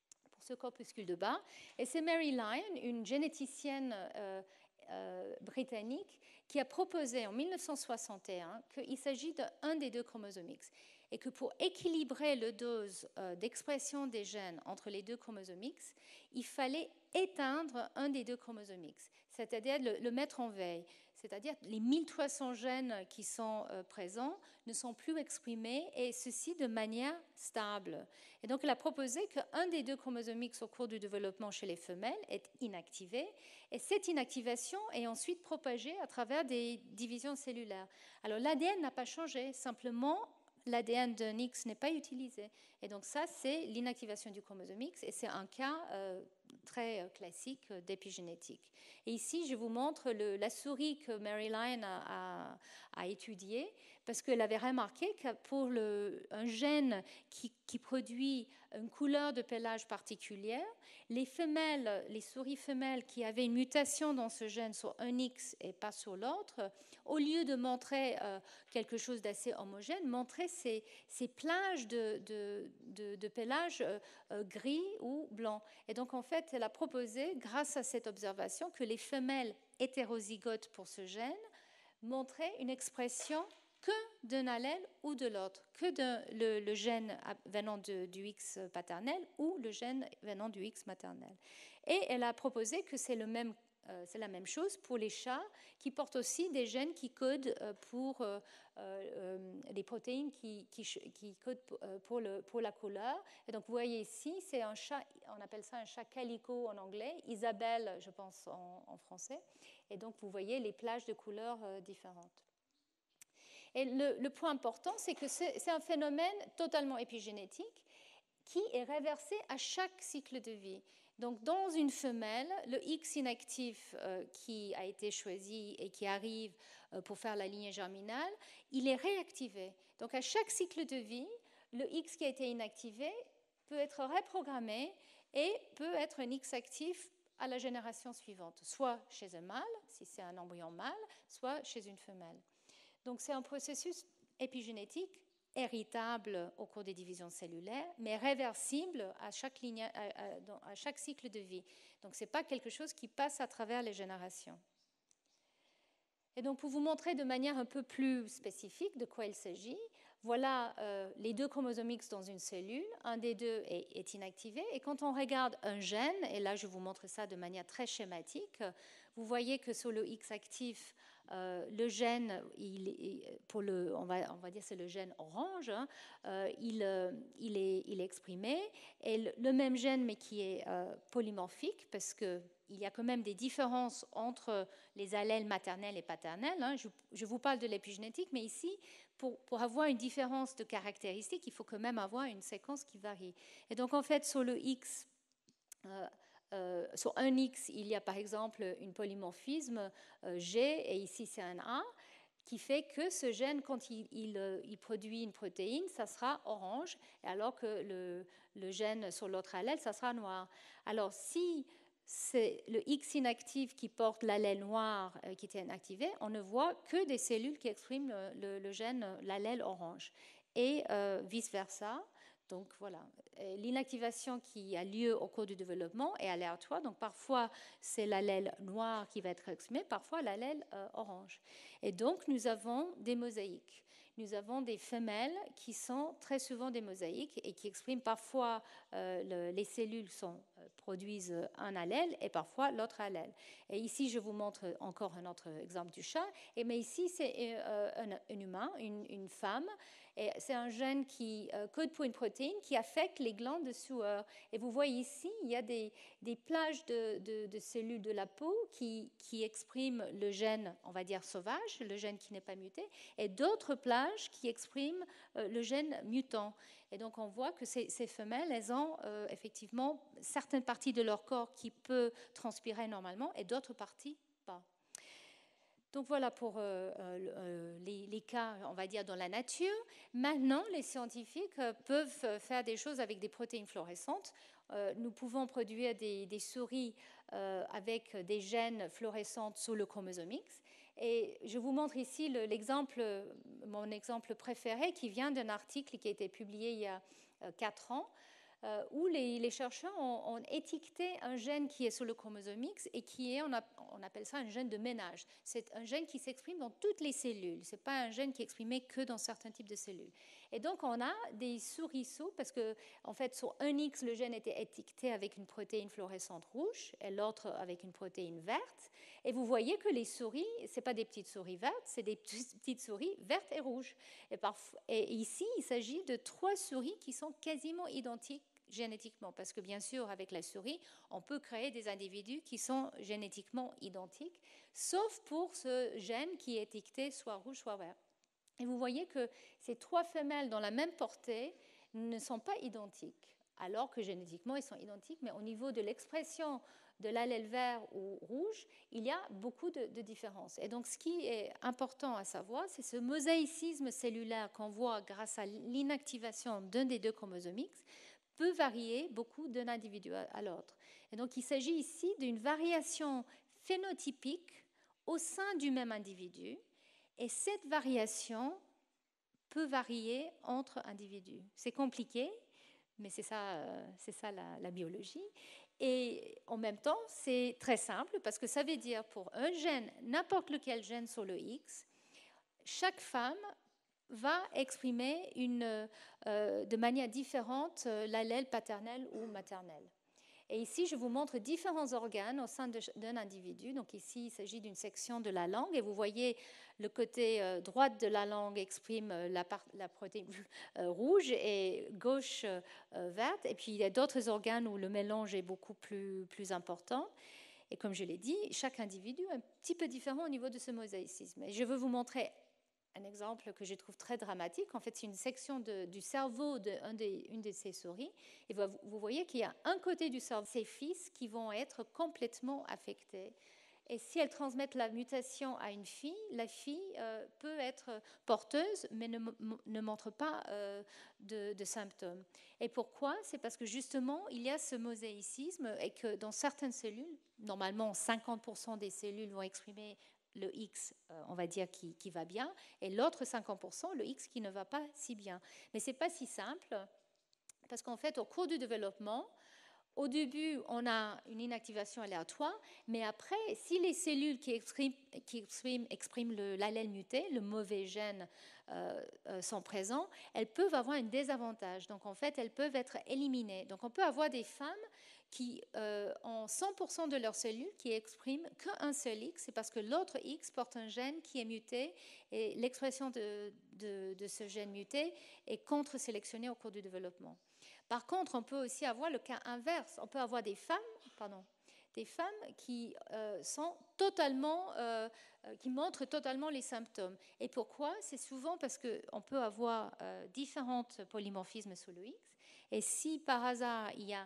ce corpuscule de Barr. Et c'est Mary Lyon, une généticienne euh, euh, britannique, qui a proposé en mille neuf cent soixante et un qu'il s'agit d'un des deux chromosomes X et que pour équilibrer le dose euh, d'expression des gènes entre les deux chromosomes X, il fallait éteindre un des deux chromosomes X, c'est-à-dire le, le mettre en veille. C'est-à-dire les mille trois cents gènes qui sont euh, présents ne sont plus exprimés, et ceci de manière stable. Et donc, elle a proposé qu'un des deux chromosomes X au cours du développement chez les femelles est inactivé, et cette inactivation est ensuite propagée à travers des divisions cellulaires. Alors, l'A D N n'a pas changé, simplement l'A D N d'un X n'est pas utilisé. Et donc ça, c'est l'inactivation du chromosome X, et c'est un cas euh, très classique d'épigénétique. Et ici, je vous montre le, la souris que Maryline a, a, a étudiée, parce qu'elle avait remarqué que pour le, un gène qui, qui produit une couleur de pelage particulière, les femelles, les souris femelles qui avaient une mutation dans ce gène sur un X et pas sur l'autre, au lieu de montrer euh, quelque chose d'assez homogène, montraient ces, ces plages de, de, de, de pelage euh, euh, gris ou blanc. Et donc, en fait, elle a proposé, grâce à cette observation, que les femelles hétérozygotes pour ce gène montraient une expression que d'un allèle ou de l'autre, que de, le, le gène venant de, du X paternel ou le gène venant du X maternel. Et elle a proposé que c'est le même Euh, c'est la même chose pour les chats qui portent aussi des gènes qui codent euh, pour euh, euh, les protéines qui, qui, qui codent pour, euh, pour, le, pour la couleur. Et donc vous voyez ici, c'est un chat, on appelle ça un chat calico en anglais, Isabelle, je pense en, en français. Et donc vous voyez les plages de couleurs euh, différentes. Et le, le point important, c'est que c'est, c'est un phénomène totalement épigénétique qui est réversé à chaque cycle de vie. Donc, dans une femelle, le X inactif euh, qui a été choisi et qui arrive euh, pour faire la lignée germinale, il est réactivé. Donc, à chaque cycle de vie, le X qui a été inactivé peut être reprogrammé et peut être un X actif à la génération suivante, soit chez un mâle, si c'est un embryon mâle, soit chez une femelle. Donc, c'est un processus épigénétique héritable au cours des divisions cellulaires, mais réversible à chaque, ligne, à, à, à chaque cycle de vie. Donc, ce n'est pas quelque chose qui passe à travers les générations. Et donc, pour vous montrer de manière un peu plus spécifique de quoi il s'agit, voilà euh, les deux chromosomes X dans une cellule. Un des deux est, est inactivé. Et quand on regarde un gène, et là, je vous montre ça de manière très schématique, vous voyez que sur le X actif, Euh, le gène, il, pour le, on, va, on va dire c'est le gène orange, hein, euh, il, euh, il, est, il est exprimé, et le, le même gène mais qui est euh, polymorphique parce qu'il y a quand même des différences entre les allèles maternels et paternels. Hein. Je, je vous parle de l'épigénétique, mais ici, pour, pour avoir une différence de caractéristiques, il faut quand même avoir une séquence qui varie. Et donc en fait, sur le X, euh, Euh, sur un X, il y a par exemple un polymorphisme euh, G, et ici c'est un A, qui fait que ce gène, quand il, il, il produit une protéine, ça sera orange, alors que le, le gène sur l'autre allèle, ça sera noir. Alors si c'est le X inactif qui porte l'allèle noir euh, qui est inactivé, on ne voit que des cellules qui expriment le, le, le gène, l'allèle orange, et euh, vice-versa. Donc voilà, l'inactivation qui a lieu au cours du développement est aléatoire. Donc parfois, c'est l'allèle noir qui va être exprimé, parfois l'allèle euh, orange. Et donc, nous avons des mosaïques. Nous avons des femelles qui sont très souvent des mosaïques et qui expriment parfois, euh, le, les cellules sont, euh, produisent un allèle et parfois l'autre allèle. Et ici, je vous montre encore un autre exemple du chat. Et, mais ici, c'est euh, un, un humain, une, une femme. Et c'est un gène qui euh, code pour une protéine qui affecte les glandes de sueur. Et vous voyez ici, il y a des, des plages de, de, de cellules de la peau qui, qui expriment le gène, on va dire sauvage, le gène qui n'est pas muté, et d'autres plages qui expriment euh, le gène mutant. Et donc on voit que ces, ces femelles, elles ont euh, effectivement certaines parties de leur corps qui peuvent transpirer normalement et d'autres parties pas. Donc voilà pour euh, euh, les, les cas, on va dire, dans la nature. Maintenant, les scientifiques euh, peuvent faire des choses avec des protéines fluorescentes. Euh, nous pouvons produire des, des souris euh, avec des gènes fluorescents sur le chromosome X. Et je vous montre ici le, l'exemple, mon exemple préféré, qui vient d'un article qui a été publié il y a euh, quatre ans, Euh, où les, les chercheurs ont, ont étiqueté un gène qui est sur le chromosome X et qui est, on, a, on appelle ça un gène de ménage. C'est un gène qui s'exprime dans toutes les cellules. Ce n'est pas un gène qui est exprimé que dans certains types de cellules. Et donc, on a des souriceaux, parce que, en fait, sur un X, le gène était étiqueté avec une protéine fluorescente rouge et l'autre avec une protéine verte. Et vous voyez que les souris, ce n'est pas des petites souris vertes, c'est des petites souris vertes et rouges. Et, parfois, et ici, il s'agit de trois souris qui sont quasiment identiques génétiquement, parce que bien sûr, avec la souris, on peut créer des individus qui sont génétiquement identiques, sauf pour ce gène qui est étiqueté soit rouge, soit vert. Et vous voyez que ces trois femelles dans la même portée ne sont pas identiques, alors que génétiquement, ils sont identiques, mais au niveau de l'expression de l'allèle vert ou rouge, il y a beaucoup de, de différences. Et donc, ce qui est important à savoir, c'est ce mosaïcisme cellulaire qu'on voit grâce à l'inactivation d'un des deux chromosomes X peut varier beaucoup d'un individu à l'autre. Et donc, il s'agit ici d'une variation phénotypique au sein du même individu, et cette variation peut varier entre individus. C'est compliqué, mais c'est ça, c'est ça la, la biologie. Et en même temps, c'est très simple parce que ça veut dire pour un gène, n'importe lequel gène sur le X, chaque femme va exprimer une, euh, de manière différente l'allèle paternel ou maternel. Et ici, je vous montre différents organes au sein d'un individu. Donc ici, il s'agit d'une section de la langue. Et vous voyez, le côté euh, droit de la langue exprime la, part, la protéine euh, rouge et gauche euh, verte. Et puis, il y a d'autres organes où le mélange est beaucoup plus, plus important. Et comme je l'ai dit, chaque individu est un petit peu différent au niveau de ce mosaïcisme. Et je veux vous montrer un exemple que je trouve très dramatique. En fait, c'est une section de, du cerveau d'une de, de ces souris. Et vous, vous voyez qu'il y a un côté du cerveau, ces fils, qui vont être complètement affectés. Et si elles transmettent la mutation à une fille, la fille euh, peut être porteuse, mais ne, ne montre pas euh, de, de symptômes. Et pourquoi? C'est parce que justement, il y a ce mosaïcisme et que dans certaines cellules, normalement cinquante pour cent des cellules vont exprimer le X, on va dire, qui, qui va bien, et l'autre cinquante pour cent, le X qui ne va pas si bien. Mais ce n'est pas si simple, parce qu'en fait, au cours du développement, au début, on a une inactivation aléatoire, mais après, si les cellules qui expriment, qui expriment, expriment l'allèle muté, le mauvais gène, euh, euh, sont présents, elles peuvent avoir un désavantage. Donc, en fait, elles peuvent être éliminées. Donc, on peut avoir des femmes qui euh, ont cent pour cent de leurs cellules qui expriment qu'un seul X, c'est parce que l'autre X porte un gène qui est muté, et l'expression de, de, de ce gène muté est contre-sélectionnée au cours du développement. Par contre, on peut aussi avoir le cas inverse. On peut avoir des femmes, pardon, des femmes qui euh, sont totalement, euh, qui montrent totalement les symptômes. Et pourquoi? C'est souvent parce qu'on peut avoir euh, différents polymorphismes sur le X. Et si par hasard il y a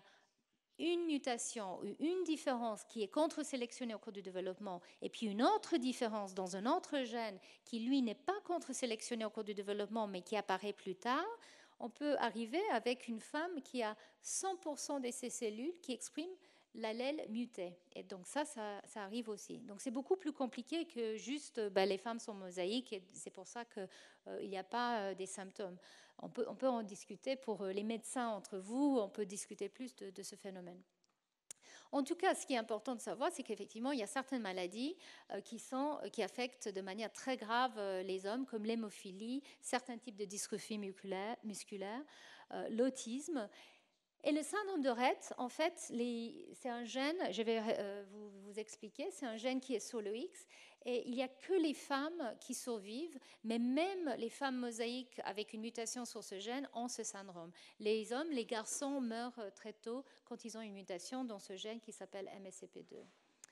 une mutation ou une différence qui est contre-sélectionnée au cours du développement, et puis une autre différence dans un autre gène qui, lui, n'est pas contre-sélectionné au cours du développement, mais qui apparaît plus tard, on peut arriver avec une femme qui a cent pour cent de ses cellules qui expriment l'allèle muté. Et donc ça, ça, ça arrive aussi. Donc c'est beaucoup plus compliqué que juste ben, les femmes sont mosaïques et c'est pour ça qu'il euh, n'y a pas euh, des symptômes. On peut, on peut en discuter pour les médecins entre vous, on peut discuter plus de, de ce phénomène. En tout cas, ce qui est important de savoir, c'est qu'effectivement, il y a certaines maladies euh, qui, sont, qui affectent de manière très grave euh, les hommes, comme l'hémophilie, certains types de dystrophie musculaire, musculaire euh, l'autisme. Et le syndrome de Rett, en fait, c'est un gène, je vais euh, vous, vous expliquer, c'est un gène qui est sur le X, et il n'y a que les femmes qui survivent, mais même les femmes mosaïques avec une mutation sur ce gène ont ce syndrome. Les hommes, les garçons meurent très tôt quand ils ont une mutation dans ce gène qui s'appelle M S C P deux.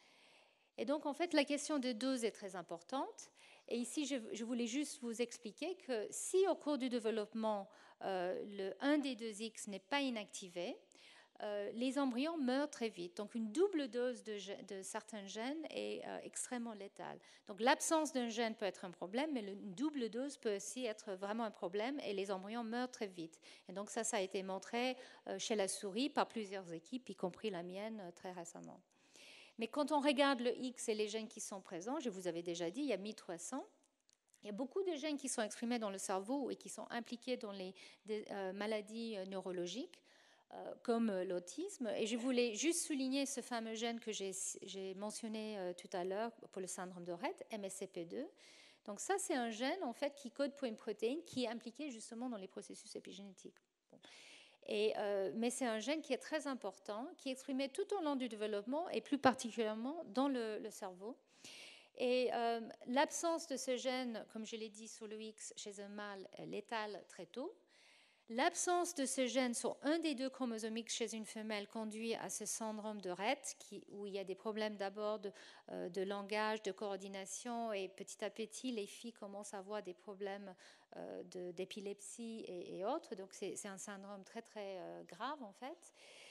Et donc, en fait, la question de dose est très importante. Et ici, je, je voulais juste vous expliquer que si au cours du développement, euh, le un des deux X n'est pas inactivé, euh, les embryons meurent très vite. Donc, une double dose de, de certains gènes est euh, extrêmement létale. Donc, l'absence d'un gène peut être un problème, mais une double dose peut aussi être vraiment un problème et les embryons meurent très vite. Et donc, ça, ça a été montré euh, chez la souris par plusieurs équipes, y compris la mienne, euh, très récemment. Mais quand on regarde le X et les gènes qui sont présents, je vous avais déjà dit, il y a mille trois cents. Il y a beaucoup de gènes qui sont exprimés dans le cerveau et qui sont impliqués dans les des, euh, maladies neurologiques, euh, comme l'autisme. Et je voulais juste souligner ce fameux gène que j'ai mentionné euh, tout à l'heure pour le syndrome de Rett, M S C P deux. Donc ça, c'est un gène en fait, qui code pour une protéine qui est impliquée justement dans les processus épigénétiques. Bon. Et, euh, mais c'est un gène qui est très important, qui est exprimé tout au long du développement et plus particulièrement dans le, le cerveau. Et euh, l'absence de ce gène, comme je l'ai dit sur le X, chez un mâle, est létale très tôt. L'absence de ce gène sur un des deux chromosomes X chez une femelle conduit à ce syndrome de Rett, qui, où il y a des problèmes d'abord de, euh, de langage, de coordination, et petit à petit, les filles commencent à avoir des problèmes euh, de, d'épilepsie et, et autres. Donc, c'est, c'est un syndrome très, très euh, grave, en fait.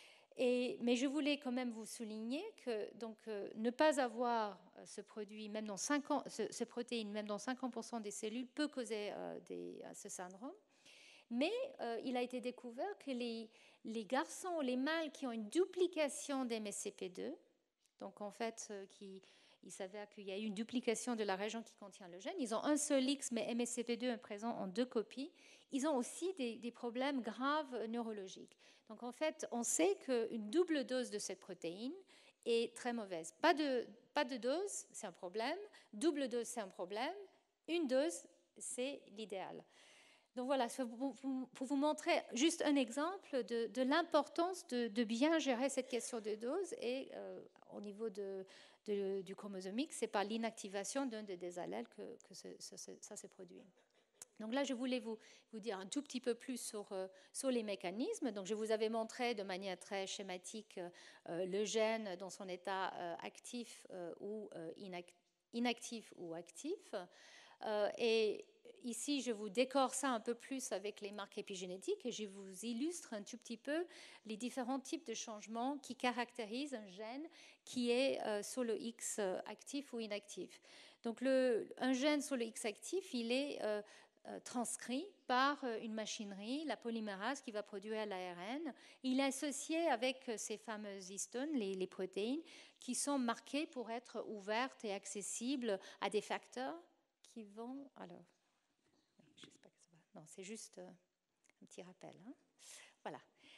Et, mais je voulais quand même vous souligner que donc, euh, ne pas avoir ce produit, même dans cinquante, ce, ce protéine, même dans cinquante pour cent des cellules, peut causer euh, des, ce syndrome. Mais euh, il a été découvert que les, les garçons, les mâles qui ont une duplication d'M S C P deux, donc en fait, euh, qui, il s'avère qu'il y a eu une duplication de la région qui contient le gène, ils ont un seul X, mais M S C P deux est présent en deux copies, ils ont aussi des, des problèmes graves neurologiques. Donc en fait, on sait qu'une double dose de cette protéine est très mauvaise. Pas de, pas de dose, c'est un problème. Double dose, c'est un problème. Une dose, c'est l'idéal. Donc voilà, pour vous montrer juste un exemple de, de l'importance de, de bien gérer cette question de dose. Et euh, au niveau de, de, du chromosome X, c'est par l'inactivation d'un des allèles que, que ce, ce, ça se produit. Donc là, je voulais vous, vous dire un tout petit peu plus sur, euh, sur les mécanismes. Donc je vous avais montré de manière très schématique euh, le gène dans son état euh, actif euh, ou euh, inac- inactif ou actif. Euh, et ici, je vous décore ça un peu plus avec les marques épigénétiques et je vous illustre un tout petit peu les différents types de changements qui caractérisent un gène qui est euh, sur le X actif ou inactif. Donc, le, un gène sur le X actif, il est euh, euh, transcrit par une machinerie, la polymérase, qui va produire l'A R N. Il est associé avec ces fameuses histones, les, les protéines, qui sont marquées pour être ouvertes et accessibles à des facteurs qui vont... Alors, je sais pas que ça va. Non, c'est juste euh, un petit rappel. Hein. Voilà.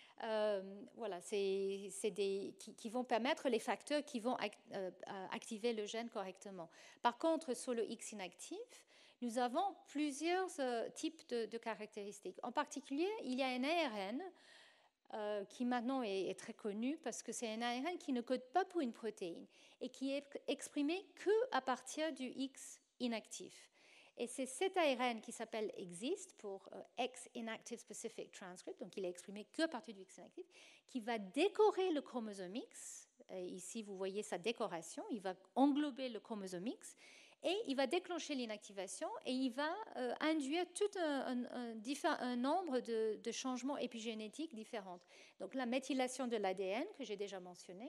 Euh, voilà, c'est, c'est des qui, qui vont permettre les facteurs qui vont act, euh, activer le gène correctement. Par contre, sur le X inactif, nous avons plusieurs euh, types de, de caractéristiques. En particulier, il y a un A R N euh, qui maintenant est, est très connu parce que c'est un A R N qui ne code pas pour une protéine et qui est exprimé qu'à partir du X inactif. Et c'est cet A R N qui s'appelle EXIST pour euh, X Inactive Specific Transcript, donc il est exprimé qu'à partir du X inactif, qui va décorer le chromosome X. Et ici, vous voyez sa décoration. Il va englober le chromosome X et il va déclencher l'inactivation et il va euh, induire tout un, un, un, un nombre de, de changements épigénétiques différents. Donc la méthylation de l'A D N, que j'ai déjà mentionné,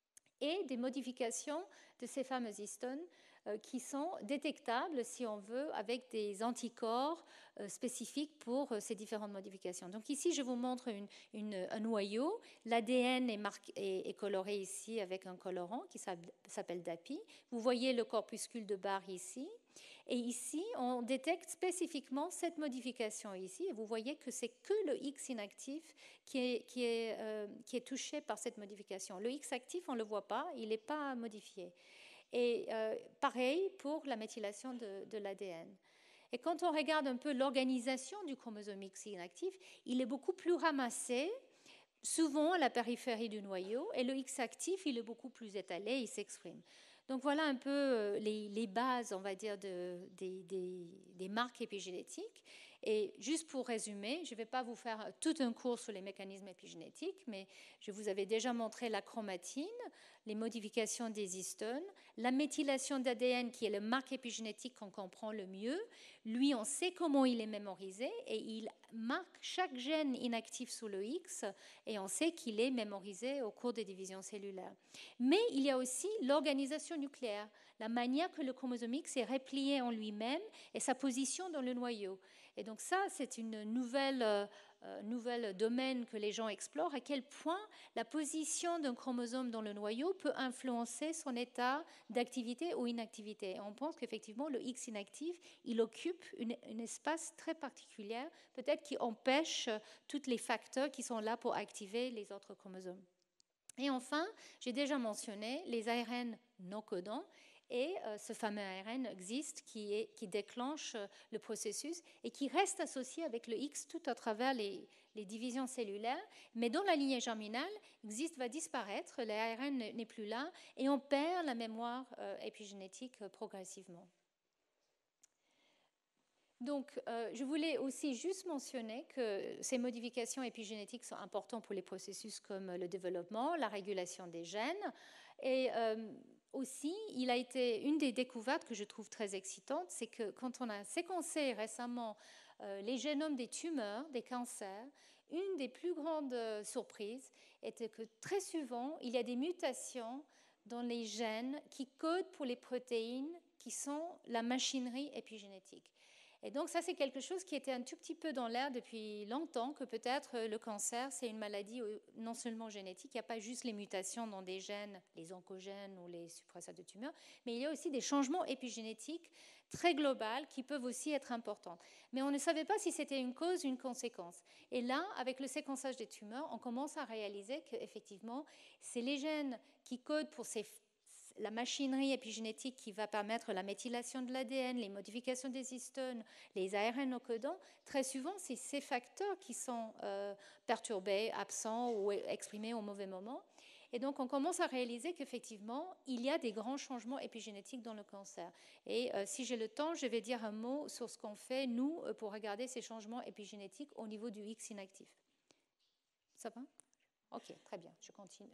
et des modifications de ces fameuses histones euh, qui sont détectables, si on veut, avec des anticorps euh, spécifiques pour euh, ces différentes modifications. Donc ici, je vous montre une, une, un noyau. L'A D N est, marqué, est, est coloré ici avec un colorant qui s'appelle D A P I. Vous voyez le corpuscule de barre ici. Et ici, on détecte spécifiquement cette modification ici. Et vous voyez que c'est que le X inactif qui est, qui, est, euh, qui est touché par cette modification. Le X actif, on ne le voit pas, il n'est pas modifié. Et euh, pareil pour la méthylation de, de l'A D N. Et quand on regarde un peu l'organisation du chromosome X inactif, il est beaucoup plus ramassé, souvent à la périphérie du noyau, et le X actif, il est beaucoup plus étalé, il s'exprime. Donc voilà un peu les, les bases, on va dire, de, des, des, des marques épigénétiques. Et juste pour résumer, je ne vais pas vous faire tout un cours sur les mécanismes épigénétiques, mais je vous avais déjà montré la chromatine, les modifications des histones, la méthylation d'A D N qui est la marque épigénétique qu'on comprend le mieux. Lui, on sait comment il est mémorisé et il marque chaque gène inactif sous le X et on sait qu'il est mémorisé au cours des divisions cellulaires. Mais il y a aussi l'organisation nucléaire, la manière que le chromosome X est replié en lui-même et sa position dans le noyau. Et donc ça, c'est une nouvelle, euh, nouvelle domaine que les gens explorent, à quel point la position d'un chromosome dans le noyau peut influencer son état d'activité ou inactivité. Et on pense qu'effectivement, le X inactif, il occupe une, un espace très particulier, peut-être qui empêche tous les facteurs qui sont là pour activer les autres chromosomes. Et enfin, j'ai déjà mentionné les A R N non codants. Et euh, ce fameux A R N existe qui, est, qui déclenche euh, le processus et qui reste associé avec le X tout à travers les, les divisions cellulaires. Mais dans la lignée germinale, existe va disparaître, le A R N n'est plus là et on perd la mémoire euh, épigénétique euh, progressivement. Donc, euh, je voulais aussi juste mentionner que ces modifications épigénétiques sont importantes pour les processus comme le développement, la régulation des gènes. Et euh, aussi, il a été une des découvertes que je trouve très excitante, c'est que quand on a séquencé récemment euh, les génomes des tumeurs, des cancers, une des plus grandes euh, surprises était que très souvent, il y a des mutations dans les gènes qui codent pour les protéines qui sont la machinerie épigénétique. Et donc ça, c'est quelque chose qui était un tout petit peu dans l'air depuis longtemps, que peut-être le cancer, c'est une maladie non seulement génétique, il n'y a pas juste les mutations dans des gènes, les oncogènes ou les suppresseurs de tumeurs, mais il y a aussi des changements épigénétiques très globaux qui peuvent aussi être importants. Mais on ne savait pas si c'était une cause ou une conséquence. Et là, avec le séquençage des tumeurs, on commence à réaliser qu'effectivement, c'est les gènes qui codent pour ces la machinerie épigénétique qui va permettre la méthylation de l'A D N, les modifications des histones, les A R N codants, très souvent, c'est ces facteurs qui sont euh, perturbés, absents ou exprimés au mauvais moment. Et donc, on commence à réaliser qu'effectivement, il y a des grands changements épigénétiques dans le cancer. Et euh, si j'ai le temps, je vais dire un mot sur ce qu'on fait, nous, pour regarder ces changements épigénétiques au niveau du X inactif. Ça va? Ok, très bien, je continue.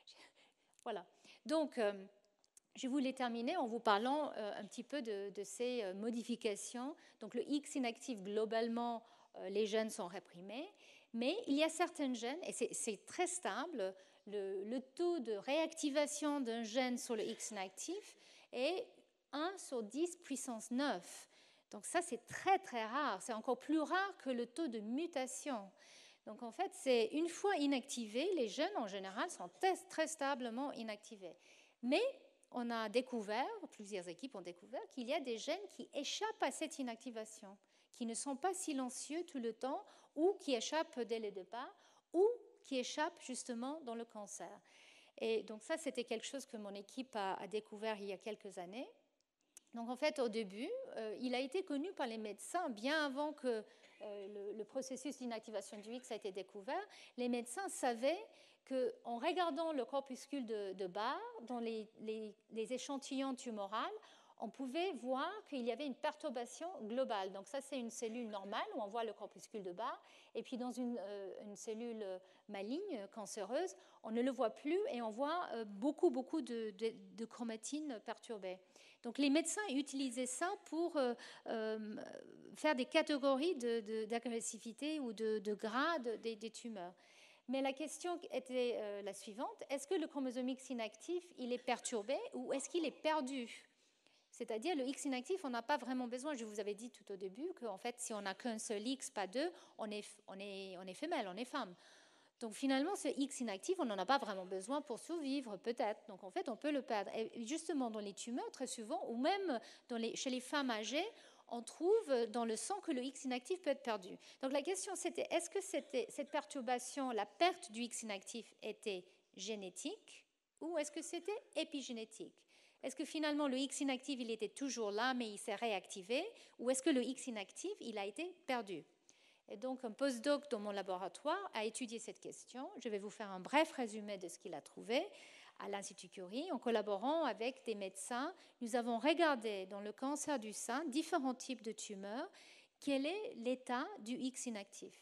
Voilà. Donc, euh, je voulais terminer en vous parlant euh, un petit peu de, de ces euh, modifications. Donc, le X inactif, globalement, euh, les gènes sont réprimés, mais il y a certains gènes, et c'est très stable, le, le taux de réactivation d'un gène sur le X inactif est un sur dix puissance neuf. Donc, ça, c'est très, très rare. C'est encore plus rare que le taux de mutation. Donc, en fait, c'est une fois inactivés, les gènes, en général, sont très, très stablement inactivés. Mais on a découvert, plusieurs équipes ont découvert qu'il y a des gènes qui échappent à cette inactivation, qui ne sont pas silencieux tout le temps, ou qui échappent dès le départ, ou qui échappent justement dans le cancer. Et donc ça, c'était quelque chose que mon équipe a, a découvert il y a quelques années. Donc en fait, au début, euh, il a été connu par les médecins bien avant que euh, le, le processus d'inactivation du X a été découvert. Les médecins savaient qu'en regardant le corpuscule de, de Barr dans les, les, les échantillons tumoraux, on pouvait voir qu'il y avait une perturbation globale. Donc ça, c'est une cellule normale où on voit le corpuscule de Barr. Et puis dans une, euh, une cellule maligne, cancéreuse, on ne le voit plus et on voit euh, beaucoup, beaucoup de, de, de chromatine perturbée. Donc les médecins utilisaient ça pour euh, euh, faire des catégories d'agressivité de, de, ou de, de grade des, des tumeurs. Mais la question était euh, la suivante, est-ce que le chromosome X inactif, il est perturbé ou est-ce qu'il est perdu? C'est-à-dire, le X inactif, on n'a pas vraiment besoin. Je vous avais dit tout au début qu'en fait, si on n'a qu'un seul X, pas deux, on est, on, est, on est femelle, on est femme. Donc finalement, ce X inactif, on n'en a pas vraiment besoin pour survivre, peut-être. Donc en fait, on peut le perdre. Et justement, dans les tumeurs, très souvent, ou même dans les, chez les femmes âgées, on trouve dans le sang que le X inactif peut être perdu. Donc la question, c'était, est-ce que c'était, cette perturbation, la perte du X inactif, était génétique ou est-ce que c'était épigénétique? Est-ce que finalement le X inactif, il était toujours là, mais il s'est réactivé, ou est-ce que le X inactif, il a été perdu? Et donc, un postdoc dans mon laboratoire a étudié cette question. Je vais vous faire un bref résumé de ce qu'il a trouvé à l'Institut Curie. En collaborant avec des médecins, nous avons regardé dans le cancer du sein différents types de tumeurs, quel est l'état du X inactif.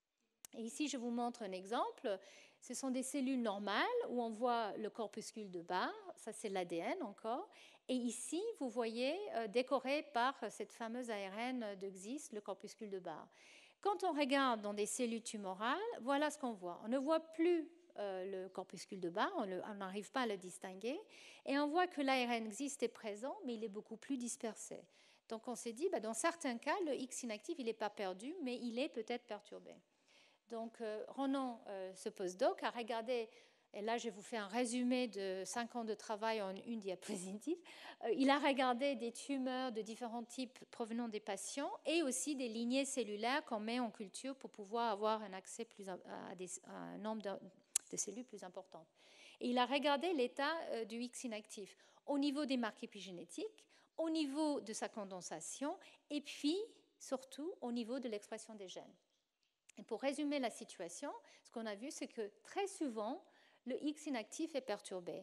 Et ici, je vous montre un exemple. Ce sont des cellules normales où on voit le corpuscule de Barr, ça c'est l'A D N encore. Et ici, vous voyez, euh, décoré par cette fameuse A R N de X I S, le corpuscule de Barr. Quand on regarde dans des cellules tumorales, voilà ce qu'on voit. On ne voit plus euh, le corpuscule de Barr, on n'arrive pas à le distinguer. Et on voit que l'A R N X I S est présent, mais il est beaucoup plus dispersé. Donc on s'est dit, bah, dans certains cas, le X inactif, il n'est pas perdu, mais il est peut-être perturbé. Donc, euh, Ronan, euh, ce postdoc, a regardé, et là je vous fais un résumé de cinq ans de travail en une diapositive, euh, il a regardé des tumeurs de différents types provenant des patients et aussi des lignées cellulaires qu'on met en culture pour pouvoir avoir un accès plus à, à, des, à un nombre de, de cellules plus important. Et il a regardé l'état euh, du X inactif au niveau des marques épigénétiques, au niveau de sa condensation et puis surtout au niveau de l'expression des gènes. Et pour résumer la situation, ce qu'on a vu, c'est que très souvent, le X inactif est perturbé.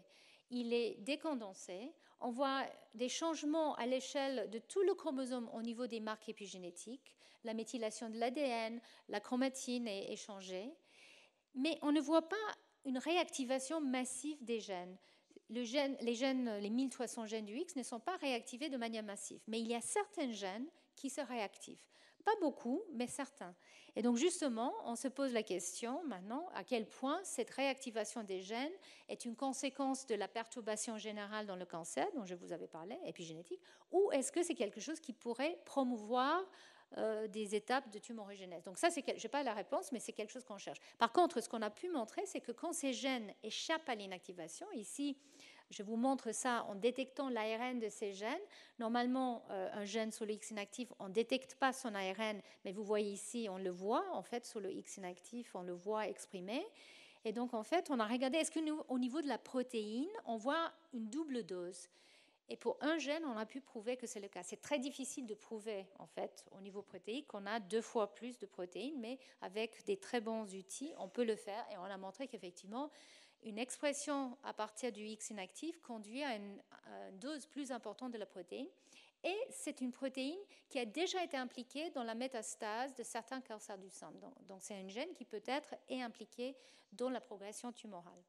il est décondensé. On voit des changements à l'échelle de tout le chromosome au niveau des marques épigénétiques. La méthylation de l'A D N, la chromatine est, est changée. Mais on ne voit pas une réactivation massive des gènes. Le gène, les gènes, les mille trois cents gènes du X ne sont pas réactivés de manière massive. Mais il y a certains gènes qui se réactivent. Pas beaucoup, mais certains. Et donc justement, on se pose la question maintenant à quel point cette réactivation des gènes est une conséquence de la perturbation générale dans le cancer, dont je vous avais parlé, épigénétique, ou est-ce que c'est quelque chose qui pourrait promouvoir euh, des étapes de tumorigénèse. Donc ça, je n'ai pas la réponse, mais c'est quelque chose qu'on cherche. Par contre, ce qu'on a pu montrer, c'est que quand ces gènes échappent à l'inactivation, ici, je vous montre ça en détectant l'A R N de ces gènes. Normalement, euh, un gène sur le X inactif, on ne détecte pas son A R N, mais vous voyez ici, on le voit, en fait, sur le X inactif, on le voit exprimé. Et donc, en fait, on a regardé, est-ce qu'au niveau de la protéine, on voit une double dose? Et pour un gène, on a pu prouver que c'est le cas. C'est très difficile de prouver, en fait, au niveau protéique, qu'on a deux fois plus de protéines, mais avec des très bons outils, on peut le faire. Et on a montré qu'effectivement, une expression à partir du X inactif conduit à une, à une dose plus importante de la protéine. Et c'est une protéine qui a déjà été impliquée dans la métastase de certains cancers du sein. Donc, donc c'est un gène qui peut-être est impliqué dans la progression tumorale.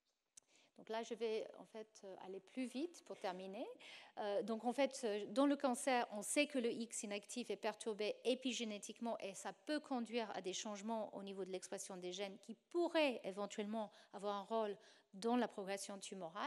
Donc là, je vais en fait aller plus vite pour terminer. Euh, donc en fait, dans le cancer, on sait que le X inactif est perturbé épigénétiquement et ça peut conduire à des changements au niveau de l'expression des gènes qui pourraient éventuellement avoir un rôle dans la progression tumorale.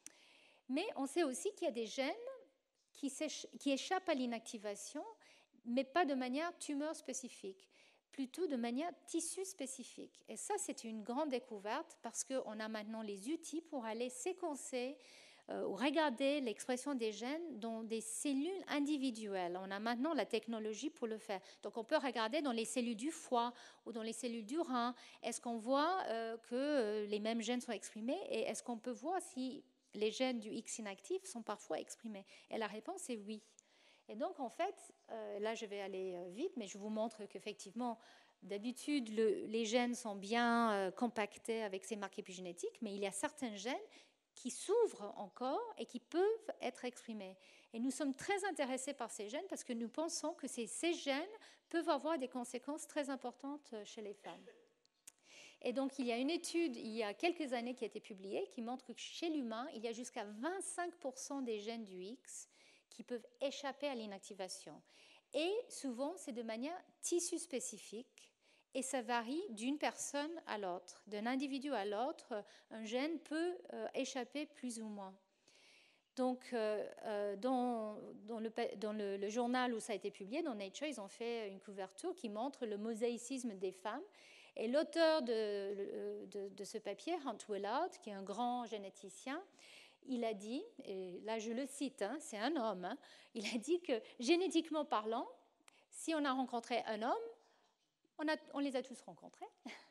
Mais on sait aussi qu'il y a des gènes qui, qui échappent à l'inactivation, mais pas de manière tumeur spécifique, plutôt de manière tissu spécifique. Et ça, c'est une grande découverte parce qu'on a maintenant les outils pour aller séquencer euh, ou regarder l'expression des gènes dans des cellules individuelles. On a maintenant la technologie pour le faire. Donc, on peut regarder dans les cellules du foie ou dans les cellules du rein, est-ce qu'on voit euh, que les mêmes gènes sont exprimés et est-ce qu'on peut voir si les gènes du X inactif sont parfois exprimés? Et la réponse est oui. Et donc, en fait, euh, là, je vais aller vite, mais je vous montre qu'effectivement, d'habitude, le, les gènes sont bien euh, compactés avec ces marques épigénétiques, mais il y a certains gènes qui s'ouvrent encore et qui peuvent être exprimés. Et nous sommes très intéressés par ces gènes parce que nous pensons que ces, ces gènes peuvent avoir des conséquences très importantes chez les femmes. Et donc, il y a une étude, il y a quelques années, qui a été publiée, qui montre que chez l'humain, il y a jusqu'à vingt-cinq pour cent des gènes du X qui peuvent échapper à l'inactivation. Et souvent, c'est de manière tissu spécifique et ça varie d'une personne à l'autre. D'un individu à l'autre, un gène peut euh, échapper plus ou moins. Donc, euh, dans, dans, le, dans le, le journal où ça a été publié, dans Nature, ils ont fait une couverture qui montre le mosaïcisme des femmes. Et l'auteur de, de, de ce papier, Hunt Willard, qui est un grand généticien, il a dit, et là je le cite, hein, c'est un homme, hein, il a dit que génétiquement parlant, si on a rencontré un homme, on, a, on les a tous rencontrés.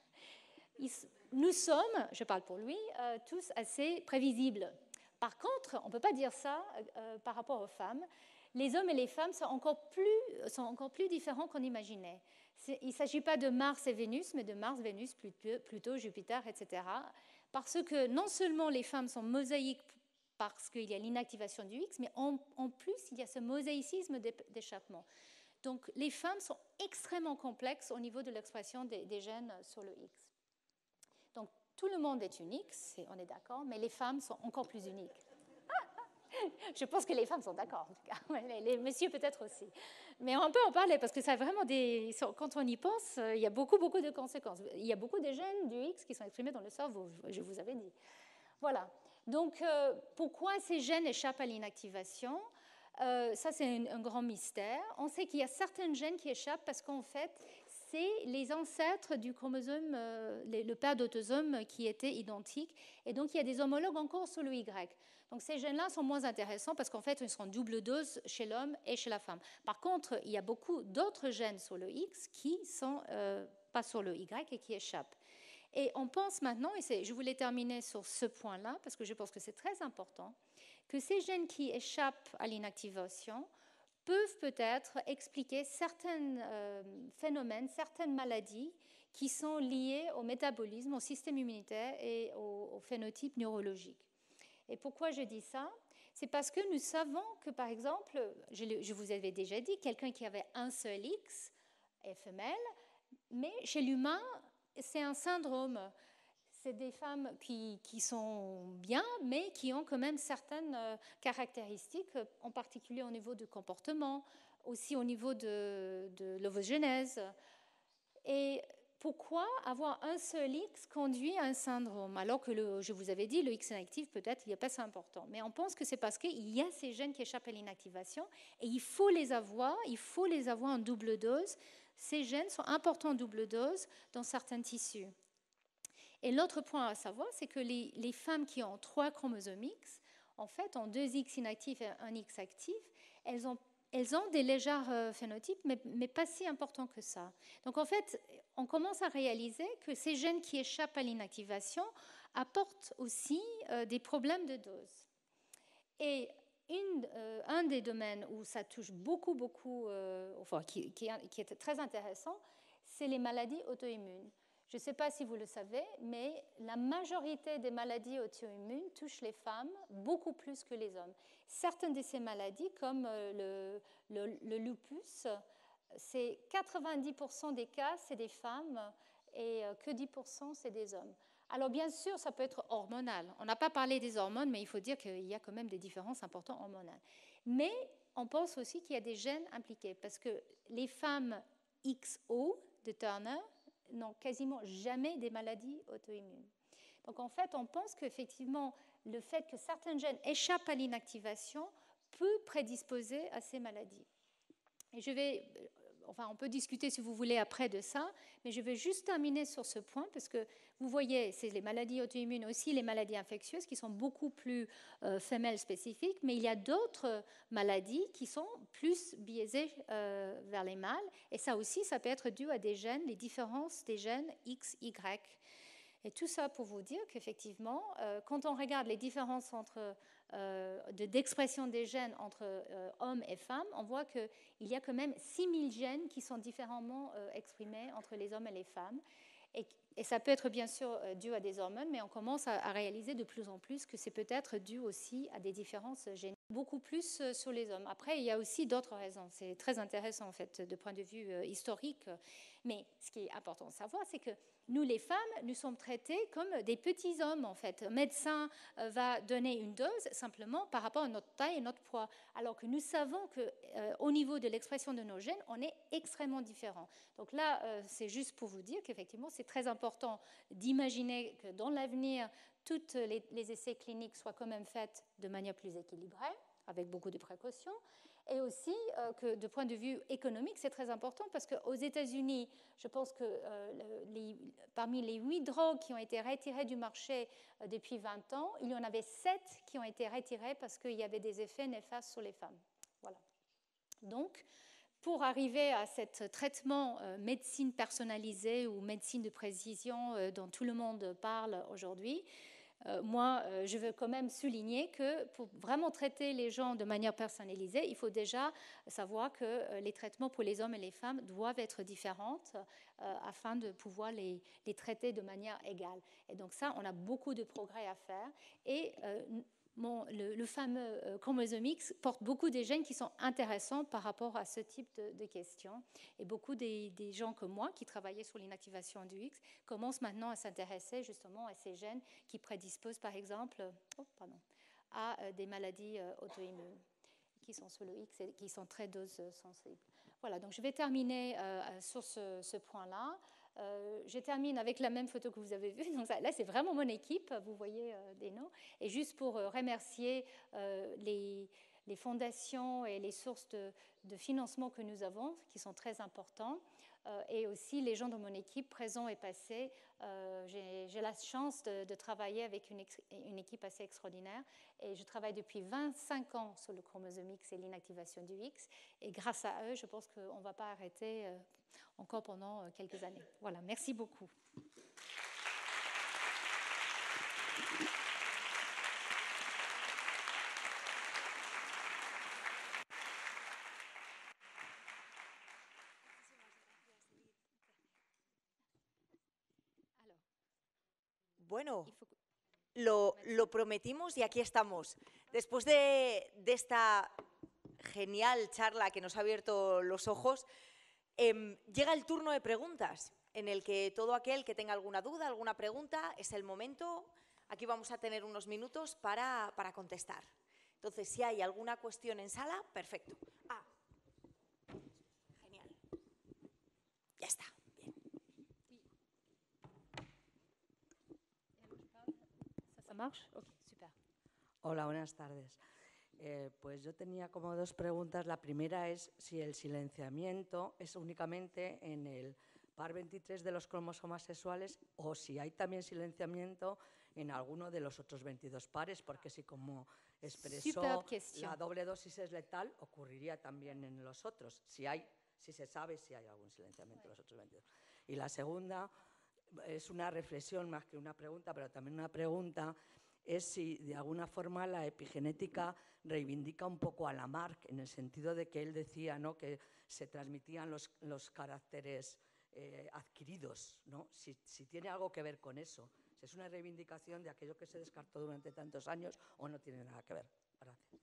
Ils, nous sommes, je parle pour lui, euh, tous assez prévisibles. Par contre, on ne peut pas dire ça euh, par rapport aux femmes. Les hommes et les femmes sont encore plus, sont encore plus différents qu'on imaginait. Il ne s'agit pas de Mars et Vénus, mais de Mars, Vénus, Pluto, Pluto, Jupiter, et cetera. Parce que non seulement les femmes sont mosaïques parce qu'il y a l'inactivation du X, mais en, en plus, il y a ce mosaïcisme d'échappement. Donc, les femmes sont extrêmement complexes au niveau de l'expression des, des gènes sur le X. Donc, tout le monde est unique, c'est, on est d'accord, mais les femmes sont encore plus uniques. Je pense que les femmes sont d'accord, en tout cas. Les, les messieurs peut-être aussi. Mais on peut en parler parce que ça a vraiment des... Quand on y pense, il y a beaucoup, beaucoup de conséquences. Il y a beaucoup de gènes du X qui sont exprimés dans le cerveau, je vous avais dit. Voilà. Donc, euh, pourquoi ces gènes échappent à l'inactivation? euh, Ça, c'est un, un grand mystère. On sait qu'il y a certains gènes qui échappent parce qu'en fait, c'est les ancêtres du chromosome, euh, les, le père d'autosome qui étaient identiques. Et donc, il y a des homologues encore sur le Y. Donc, ces gènes-là sont moins intéressants parce qu'en fait, ils sont double dose chez l'homme et chez la femme. Par contre, il y a beaucoup d'autres gènes sur le X qui ne sont euh, pas sur le Y et qui échappent. Et on pense maintenant, et je voulais terminer sur ce point-là, parce que je pense que c'est très important, que ces gènes qui échappent à l'inactivation peuvent peut-être expliquer certains euh, phénomènes, certaines maladies qui sont liées au métabolisme, au système immunitaire et au, au phénotype neurologique. Et pourquoi je dis ça? C'est parce que nous savons que, par exemple, je, je vous avais déjà dit, quelqu'un qui avait un seul X est femelle, mais chez l'humain, c'est un syndrome. C'est des femmes qui, qui sont bien, mais qui ont quand même certaines euh, caractéristiques, en particulier au niveau du comportement, aussi au niveau de, de l'ovogenèse. Et pourquoi avoir un seul X conduit à un syndrome? Alors que, le, je vous avais dit, le X inactif, peut-être, il n'y a pas si important. Mais on pense que c'est parce qu'il y a ces gènes qui échappent à l'inactivation et il faut les avoir, il faut les avoir en double dose. Ces gènes sont importants en double dose dans certains tissus. Et l'autre point à savoir, c'est que les, les femmes qui ont trois chromosomes X, en fait, ont deux X inactifs et un X actif, elles ont Elles ont des légers euh, phénotypes, mais, mais pas si importants que ça. Donc en fait, on commence à réaliser que ces gènes qui échappent à l'inactivation apportent aussi euh, des problèmes de dose. Et une, euh, un des domaines où ça touche beaucoup, beaucoup, euh, enfin, qui, qui, qui est très intéressant, c'est les maladies auto-immunes. Je ne sais pas si vous le savez, mais la majorité des maladies auto-immunes touchent les femmes beaucoup plus que les hommes. Certaines de ces maladies, comme le, le, le lupus, c'est quatre-vingt-dix pour cent des cas, c'est des femmes et que dix pour cent, c'est des hommes. Alors bien sûr, ça peut être hormonal. On n'a pas parlé des hormones, mais il faut dire qu'il y a quand même des différences importantes hormonales. Mais on pense aussi qu'il y a des gènes impliqués, parce que les femmes X O de Turner n'ont quasiment jamais des maladies auto-immunes. Donc en fait, on pense qu'effectivement, le fait que certains gènes échappent à l'inactivation peut prédisposer à ces maladies. Et je vais, enfin on peut discuter si vous voulez après de ça, mais je vais juste terminer sur ce point parce que vous voyez, c'est les maladies auto-immunes aussi, les maladies infectieuses qui sont beaucoup plus euh, femelles spécifiques, mais il y a d'autres maladies qui sont plus biaisées euh, vers les mâles, et ça aussi, ça peut être dû à des gènes, les différences des gènes X, Y. Et tout ça pour vous dire qu'effectivement, euh, quand on regarde les différences entre, euh, de, d'expression des gènes entre euh, hommes et femmes, on voit qu'il y a quand même six mille gènes qui sont différemment euh, exprimés entre les hommes et les femmes. Et, et ça peut être bien sûr euh, dû à des hormones, mais on commence à, à réaliser de plus en plus que c'est peut-être dû aussi à des différences génétiques, beaucoup plus euh, sur les hommes. Après, il y a aussi d'autres raisons. C'est très intéressant en fait, de point de vue euh, historique. Mais ce qui est important de savoir, c'est que nous, les femmes, nous sommes traités comme des petits hommes, en fait. Un médecin va donner une dose simplement par rapport à notre taille et notre poids, alors que nous savons qu'au euh, niveau de l'expression de nos gènes, on est extrêmement différents. Donc là, euh, c'est juste pour vous dire qu'effectivement, c'est très important d'imaginer que dans l'avenir, tous les, les essais cliniques soient quand même faits de manière plus équilibrée, avec beaucoup de précautions. Et aussi euh, que de point de vue économique, c'est très important parce qu'aux États-Unis, je pense que euh, les, parmi les huit drogues qui ont été retirées du marché euh, depuis vingt ans, il y en avait sept qui ont été retirées parce qu'il y avait des effets néfastes sur les femmes. Voilà. Donc, pour arriver à ce traitement euh, médecine personnalisée ou médecine de précision euh, dont tout le monde parle aujourd'hui, Euh, moi, euh, je veux quand même souligner que pour vraiment traiter les gens de manière personnalisée, il faut déjà savoir que euh, les traitements pour les hommes et les femmes doivent être différents euh, afin de pouvoir les, les traiter de manière égale. Et donc ça, on a beaucoup de progrès à faire. Et euh, Mon, le, le fameux euh, chromosome X porte beaucoup des gènes qui sont intéressants par rapport à ce type de, de questions. Et beaucoup des, des gens comme moi qui travaillaient sur l'inactivation du X commencent maintenant à s'intéresser justement à ces gènes qui prédisposent par exemple oh, pardon, à euh, des maladies euh, auto-immunes qui sont sur le X et qui sont très dose sensibles. Voilà, donc je vais terminer euh, sur ce, ce point-là. Euh, je termine avec la même photo que vous avez vue. Donc là, c'est vraiment mon équipe, vous voyez euh, des noms. Et juste pour euh, remercier euh, les, les fondations et les sources de, de financement que nous avons, qui sont très importants, euh, et aussi les gens de mon équipe présents et passés. Euh, j'ai, j'ai la chance de, de travailler avec une, ex, une équipe assez extraordinaire. Et je travaille depuis vingt-cinq ans sur le chromosome X et l'inactivation du X. Et grâce à eux, je pense qu'on ne va pas arrêter euh, encore pendant quelques années. Voilà, merci beaucoup. Bueno, Lo, lo prometimos y aquí estamos. Después de, de esta genial charla que nos ha abierto los ojos, eh, llega el turno de preguntas, en el que todo aquel que tenga alguna duda, alguna pregunta, es el momento. Aquí vamos a tener unos minutos para, para contestar. Entonces, si hay alguna cuestión en sala, perfecto. Ah, genial. Ya está. Bien. ¿Ça marche? Ok, super. Hola, buenas tardes. Eh, pues yo tenía como dos preguntas. La primera es si el silenciamiento es únicamente en el par veintitrés de los cromosomas sexuales o si hay también silenciamiento en alguno de los otros veintidós pares, porque si como expresó la doble dosis es letal, ocurriría también en los otros, si, hay, si se sabe si hay algún silenciamiento en los otros veintidós. Y la segunda es una reflexión más que una pregunta, pero también una pregunta, es si de alguna forma la epigenética reivindica un poco a Lamarck, en el sentido de que él decía, ¿no?, que se transmitían los, los caracteres eh, adquiridos, ¿no? Si, si tiene algo que ver con eso, si es una reivindicación de aquello que se descartó durante tantos años o no tiene nada que ver. Gracias.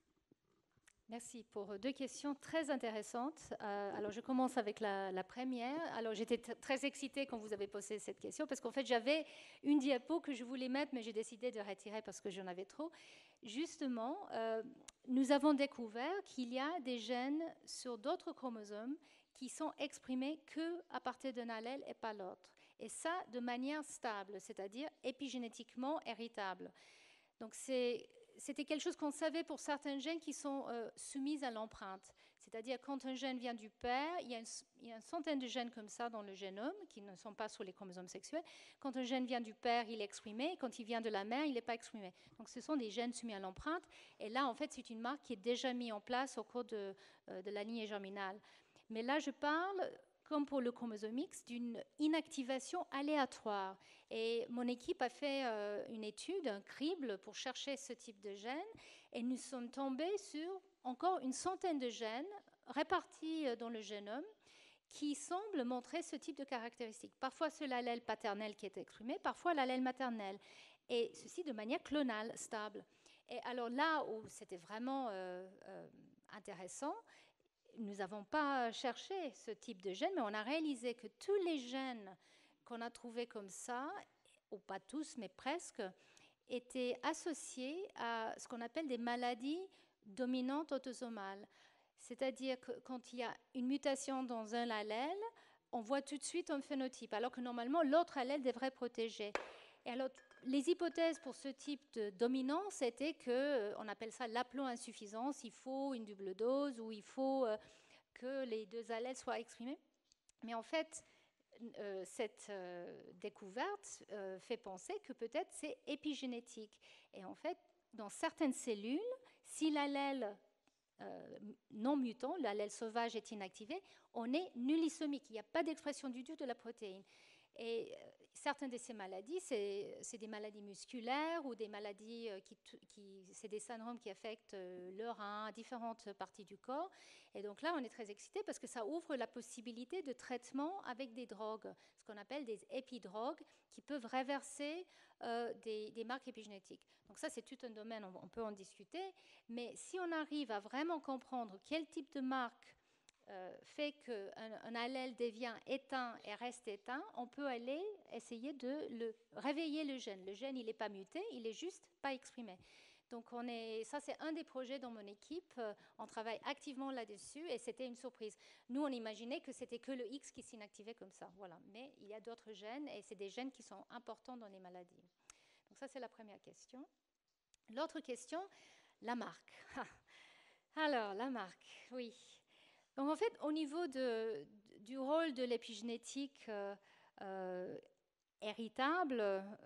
Merci pour deux questions très intéressantes. Euh, alors, je commence avec la, la première. Alors, j'étais très excitée quand vous avez posé cette question parce qu'en fait, j'avais une diapo que je voulais mettre, mais j'ai décidé de retirer parce que j'en avais trop. Justement, euh, nous avons découvert qu'il y a des gènes sur d'autres chromosomes qui sont exprimés qu'à partir d'un allèle et pas l'autre. Et ça, de manière stable, c'est-à-dire épigénétiquement héritable. Donc, c'est... C'était quelque chose qu'on savait pour certains gènes qui sont euh, soumis à l'empreinte. C'est-à-dire, quand un gène vient du père, il y, a une, il y a une centaine de gènes comme ça dans le génome, qui ne sont pas sur les chromosomes sexuels. Quand un gène vient du père, il est exprimé. Quand il vient de la mère, il n'est pas exprimé. Donc, ce sont des gènes soumis à l'empreinte. Et là, en fait, c'est une marque qui est déjà mise en place au cours de, euh, de la lignée germinale. Mais là, je parle, comme pour le chromosome X, d'une inactivation aléatoire. Et mon équipe a fait euh, une étude, un crible, pour chercher ce type de gènes. Et nous sommes tombés sur encore une centaine de gènes répartis dans le génome qui semblent montrer ce type de caractéristiques. Parfois, c'est l'allèle paternel qui est exprimé, parfois l'allèle maternel. Et ceci de manière clonale, stable. Et alors là où c'était vraiment euh, euh, intéressant, nous n'avons pas cherché ce type de gènes, mais on a réalisé que tous les gènes qu'on a trouvés comme ça, ou pas tous, mais presque, étaient associés à ce qu'on appelle des maladies dominantes autosomales. C'est-à-dire que quand il y a une mutation dans un allèle, on voit tout de suite un phénotype, alors que normalement, l'autre allèle devrait protéger. Et alors, les hypothèses pour ce type de dominance étaient qu'on appelle ça l'haploinsuffisance, il faut une double dose ou il faut euh, que les deux allèles soient exprimés. Mais en fait, euh, cette euh, découverte euh, fait penser que peut-être c'est épigénétique. Et en fait, dans certaines cellules, si l'allèle euh, non mutant, l'allèle sauvage est inactivé, on est nullisomique, il n'y a pas d'expression du tout de la protéine. Et certaines de ces maladies, c'est, c'est des maladies musculaires ou des maladies qui, qui c'est des syndromes qui affectent le rein, différentes parties du corps. Et donc là, on est très excités parce que ça ouvre la possibilité de traitement avec des drogues, ce qu'on appelle des épidrogues, qui peuvent réverser euh, des, des marques épigénétiques. Donc ça, c'est tout un domaine, on, on peut en discuter. Mais si on arrive à vraiment comprendre quel type de marque Euh, fait qu'un un allèle devient éteint et reste éteint, on peut aller essayer de le, réveiller le gène. Le gène, il n'est pas muté, il est juste pas exprimé. Donc on est, ça, c'est un des projets dans mon équipe. Euh, on travaille activement là-dessus et c'était une surprise. Nous, on imaginait que c'était que le X qui s'inactivait comme ça. Voilà. Mais il y a d'autres gènes et c'est des gènes qui sont importants dans les maladies. Donc ça, c'est la première question. L'autre question, la marque. Alors, la marque, oui. Donc en fait, au niveau de, du rôle de l'épigénétique euh, euh, héritable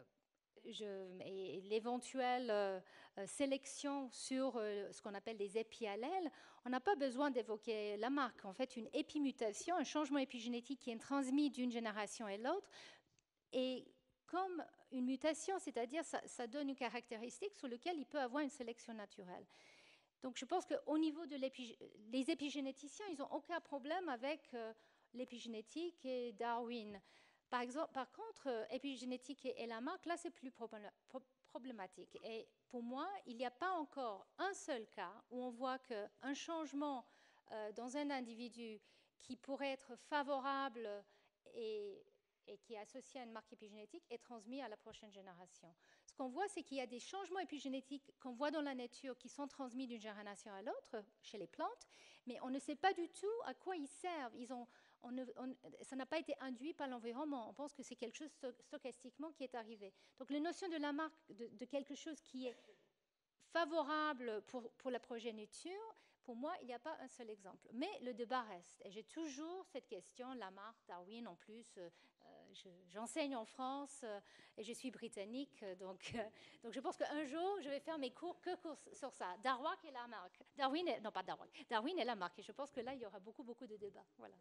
je, et l'éventuelle euh, sélection sur euh, ce qu'on appelle des épiallèles, on n'a pas besoin d'évoquer la marque. En fait, une épimutation, un changement épigénétique qui est transmis d'une génération à l'autre, et comme une mutation, c'est-à-dire ça, ça donne une caractéristique sur laquelle il peut avoir une sélection naturelle. Donc je pense qu'au niveau des épig... épigénéticiens, ils n'ont aucun problème avec euh, l'épigénétique et Darwin. Par, exemple, par contre, euh, épigénétique et, et Lamarck, là c'est plus problématique. Et pour moi, il n'y a pas encore un seul cas où on voit qu'un changement euh, dans un individu qui pourrait être favorable et, et qui est associé à une marque épigénétique est transmis à la prochaine génération. Ce qu'on voit, c'est qu'il y a des changements épigénétiques qu'on voit dans la nature qui sont transmis d'une génération à l'autre chez les plantes, mais on ne sait pas du tout à quoi ils servent. Ils ont, on ne, on, ça n'a pas été induit par l'environnement. On pense que c'est quelque chose stochastiquement qui est arrivé. Donc la notion de la marque, de, de quelque chose qui est favorable pour, pour la progéniture, pour moi, il n'y a pas un seul exemple. Mais le débat reste. Et j'ai toujours cette question, Lamarck, Darwin en plus. Euh, je, j'enseigne en France euh, et je suis britannique. Donc, euh, donc je pense qu'un jour, je vais faire mes cours que cours sur ça. Darwin et Lamarck. Darwin et, non, pas Darwin. Darwin et Lamarck. Et je pense que là, il y aura beaucoup, beaucoup de débats. Voilà.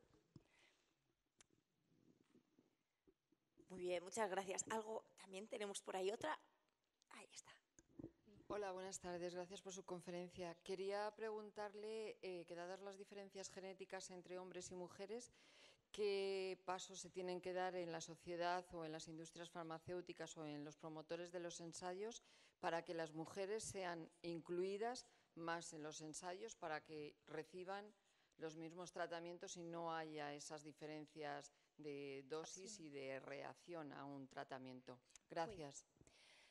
Muy bien, muchas gracias. Algo, también tenemos por ahí otra. Ahí está. Hola, buenas tardes. Gracias por su conferencia. Quería preguntarle, eh, que dadas las diferencias genéticas entre hombres y mujeres, ¿qué pasos se tienen que dar en la sociedad o en las industrias farmacéuticas o en los promotores de los ensayos para que las mujeres sean incluidas más en los ensayos, para que reciban los mismos tratamientos y no haya esas diferencias de dosis y de reacción a un tratamiento? Gracias. Oui.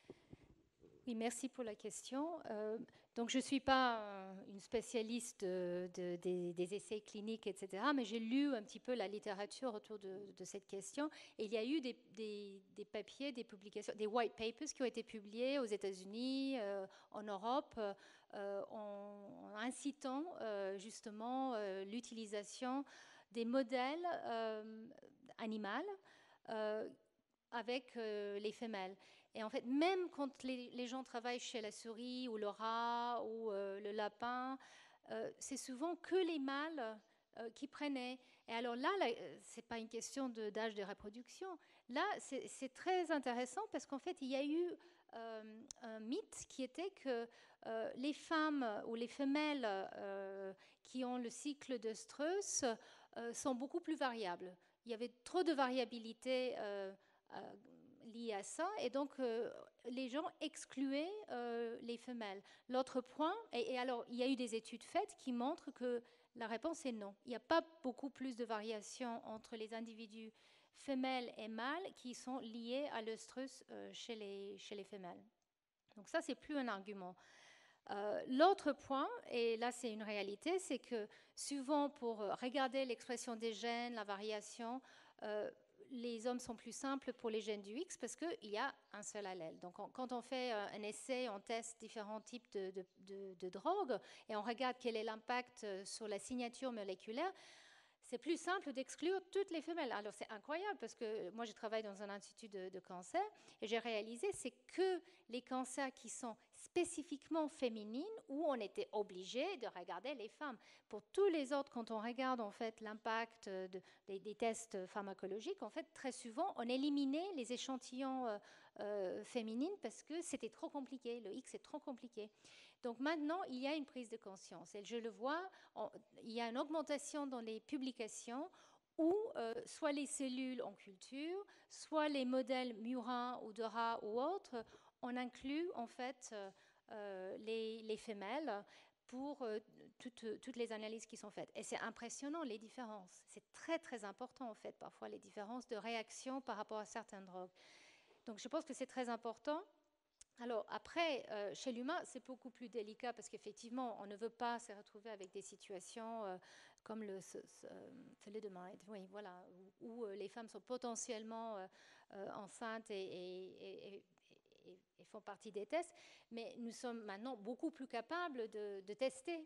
Oui, merci pour la question. Euh, donc, je ne suis pas une spécialiste de, de, des, des essais cliniques, et cetera, mais j'ai lu un petit peu la littérature autour de, de cette question. Et il y a eu des, des, des papiers, des publications, des white papers qui ont été publiés aux États-Unis, euh, en Europe, euh, en, en incitant euh, justement euh, l'utilisation des modèles euh, animaux euh, avec euh, les femelles. Et en fait, même quand les, les gens travaillent chez la souris ou le rat ou euh, le lapin, euh, c'est souvent que les mâles euh, qui prenaient. Et alors là, là ce n'est pas une question de, d'âge de reproduction. Là, c'est, c'est très intéressant parce qu'en fait, il y a eu euh, un mythe qui était que euh, les femmes ou les femelles euh, qui ont le cycle de Strauss euh, sont beaucoup plus variables. Il y avait trop de variabilité euh, euh, lié à ça, et donc euh, les gens excluaient euh, les femelles. L'autre point, et, et alors il y a eu des études faites qui montrent que la réponse est non. Il n'y a pas beaucoup plus de variations entre les individus femelles et mâles qui sont liés à l'œstrus euh, chez, les, chez les femelles. Donc ça, c'est plus un argument. Euh, l'autre point, et là c'est une réalité, c'est que souvent pour regarder l'expression des gènes, la variation, euh, les hommes sont plus simples pour les gènes du X parce qu'il y a un seul allèle. Donc on, quand on fait un essai, on teste différents types de, de, de, de drogues et on regarde quel est l'impact sur la signature moléculaire, c'est plus simple d'exclure toutes les femelles. Alors c'est incroyable parce que moi je travaille dans un institut de, de cancer et j'ai réalisé c'est que les cancers qui sont spécifiquement féminines où on était obligé de regarder les femmes. Pour tous les autres, quand on regarde en fait l'impact de, des, des tests pharmacologiques, en fait très souvent on éliminait les échantillons euh, euh, féminines parce que c'était trop compliqué, le X est trop compliqué. Donc maintenant, il y a une prise de conscience. Et je le vois, on, il y a une augmentation dans les publications où euh, soit les cellules en culture, soit les modèles murins ou de rats ou autres, on inclut en fait euh, les, les femelles pour euh, toutes, toutes les analyses qui sont faites. Et c'est impressionnant les différences. C'est très très important en fait parfois les différences de réaction par rapport à certaines drogues. Donc je pense que c'est très important. Alors après, euh, chez l'humain, c'est beaucoup plus délicat parce qu'effectivement, on ne veut pas se retrouver avec des situations euh, comme le thalidomide, oui, voilà, où, où euh, les femmes sont potentiellement euh, euh, enceintes et, et, et, et, et font partie des tests. Mais nous sommes maintenant beaucoup plus capables de, de tester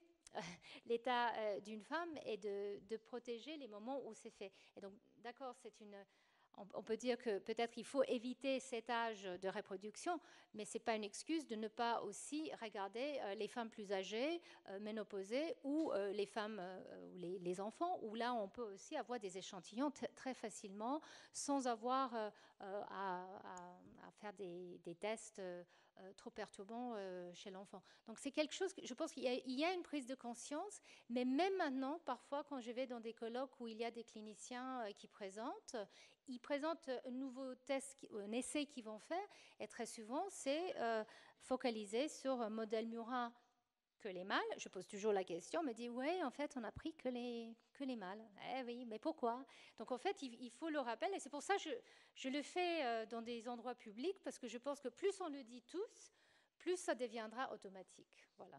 l'état euh, d'une femme et de, de protéger les moments où c'est fait. Et donc, d'accord, c'est une... On peut dire que peut-être il faut éviter cet âge de reproduction, mais ce n'est pas une excuse de ne pas aussi regarder euh, les femmes plus âgées, euh, ménopausées, ou euh, les femmes euh, ou les, les enfants, où là on peut aussi avoir des échantillons t- très facilement sans avoir euh, à, à, à faire des, des tests euh, euh, trop perturbant euh, chez l'enfant. Donc c'est quelque chose, que, je pense qu'il y, y a une prise de conscience, mais même maintenant, parfois quand je vais dans des colloques où il y a des cliniciens euh, qui présentent, ils présentent un nouveau test, un essai qu'ils vont faire, et très souvent c'est euh, focalisé sur un modèle murin que les mâles. Je pose toujours la question, on me dit, oui, en fait, on a pris que les, que les mâles. Eh oui, mais pourquoi? Donc, en fait, il, il faut le rappel, et c'est pour ça que je, je le fais euh, dans des endroits publics, parce que je pense que plus on le dit tous, plus ça deviendra automatique. Voilà.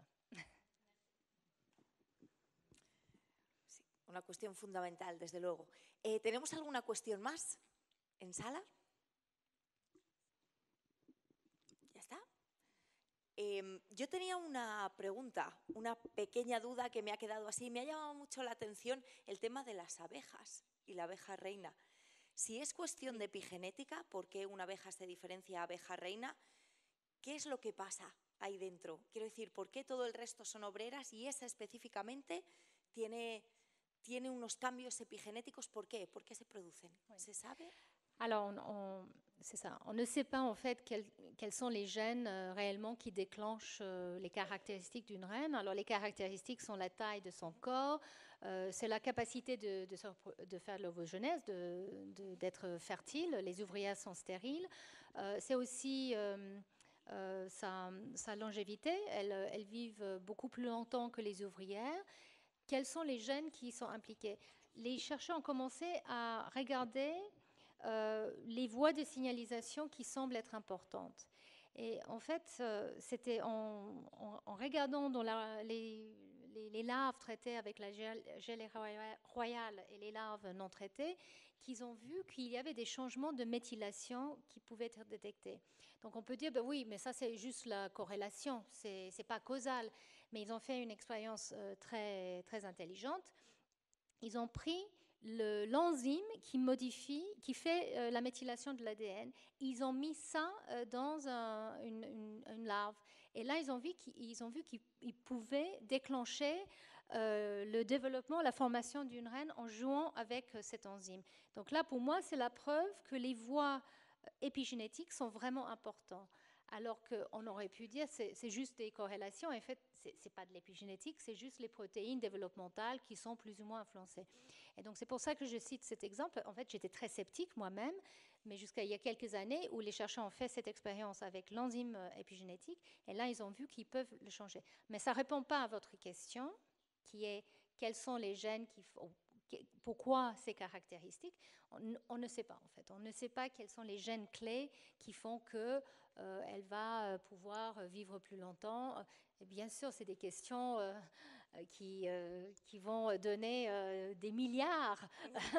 Sí, una cuestión fundamental, desde luego. Eh, ¿Tenemos alguna cuestión más en sala? ¿Ya está? Eh, yo tenía una pregunta, una pequeña duda que me ha quedado así. Me ha llamado mucho la atención el tema de las abejas y la abeja reina. Si es cuestión de epigenética, ¿por qué una abeja se diferencia a abeja reina? ¿Qué es lo que pasa ahí dentro? Quiero decir, ¿por qué todo el resto son obreras y esa específicamente tiene, tiene unos cambios epigenéticos? ¿Por qué? ¿Por qué se producen? ¿Se sabe? Alors, on, on, c'est ça. On ne sait pas en fait quels, quels sont les gènes euh, réellement qui déclenchent euh, les caractéristiques d'une reine. Alors, les caractéristiques sont la taille de son corps, euh, c'est la capacité de, de, de faire de l'ovogenèse, de, de, d'être fertile. Les ouvrières sont stériles. Euh, c'est aussi euh, euh, sa, sa longévité. Elles, elles vivent beaucoup plus longtemps que les ouvrières. Quels sont les gènes qui sont impliqués? Les chercheurs ont commencé à regarder Euh, les voies de signalisation qui semblent être importantes. Et en fait, euh, c'était en, en, en regardant dans la, les, les, les larves traitées avec la gelée royale et les larves non traitées qu'ils ont vu qu'il y avait des changements de méthylation qui pouvaient être détectés. Donc on peut dire, ben oui, mais ça c'est juste la corrélation, c'est, c'est pas causal. Mais ils ont fait une expérience euh, très, très intelligente. Ils ont pris Le, l'enzyme qui modifie, qui fait euh, la méthylation de l'A D N. Ils ont mis ça euh, dans un, une, une, une larve. Et là, ils ont vu qu'ils, ont vu qu'ils pouvaient déclencher euh, le développement, la formation d'une reine en jouant avec euh, cette enzyme. Donc là, pour moi, c'est la preuve que les voies épigénétiques sont vraiment importantes. Alors qu'on aurait pu dire c'est, c'est juste des corrélations. En fait, ce n'est pas de l'épigénétique, c'est juste les protéines développementales qui sont plus ou moins influencées. Et donc, c'est pour ça que je cite cet exemple. En fait, j'étais très sceptique moi-même, mais jusqu'à il y a quelques années où les chercheurs ont fait cette expérience avec l'enzyme épigénétique, et là, ils ont vu qu'ils peuvent le changer. Mais ça ne répond pas à votre question, qui est quels sont les gènes qui font... Pourquoi ces caractéristiques? on, on ne sait pas en fait. On ne sait pas quels sont les gènes clés qui font qu'elle euh, va pouvoir vivre plus longtemps. Et bien sûr, c'est des questions euh, qui, euh, qui vont donner euh, des milliards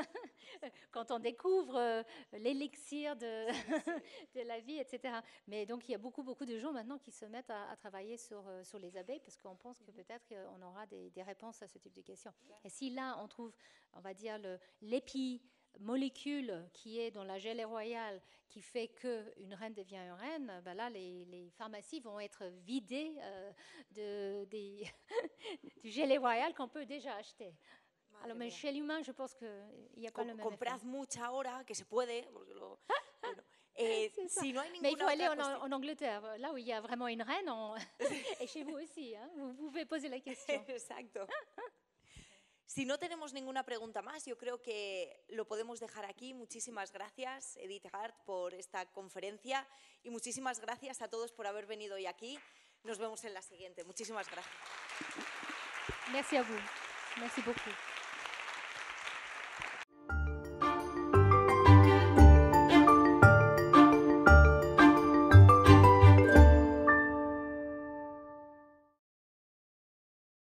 quand on découvre euh, l'élixir de, de la vie, et cetera. Mais donc, il y a beaucoup, beaucoup de gens maintenant qui se mettent à, à travailler sur, euh, sur les abeilles parce qu'on pense que peut-être on aura des, des réponses à ce type de questions. Et si là, on trouve, on va dire, le, l'épi molécule qui est dans la gelée royale qui fait qu'une reine devient une reine, ben là, les, les pharmacies vont être vidées euh, de, des, du gelée royale qu'on peut déjà acheter. Madre Alors, mais chez l'humain, je pense qu'il n'y a pas Com- le même comprad effet. mucha ahora, que se puede, porque lo, bueno, eh, si no hay Mais il faut aller en, cuestión... en Angleterre, là où il y a vraiment une reine, on... et chez vous aussi, hein, vous pouvez poser la question. Exacto. Si no tenemos ninguna pregunta más, yo creo que lo podemos dejar aquí. Muchísimas gracias, Edith Hart, por esta conferencia y muchísimas gracias a todos por haber venido hoy aquí. Nos vemos en la siguiente. Muchísimas gracias. Merci à vous. Merci beaucoup.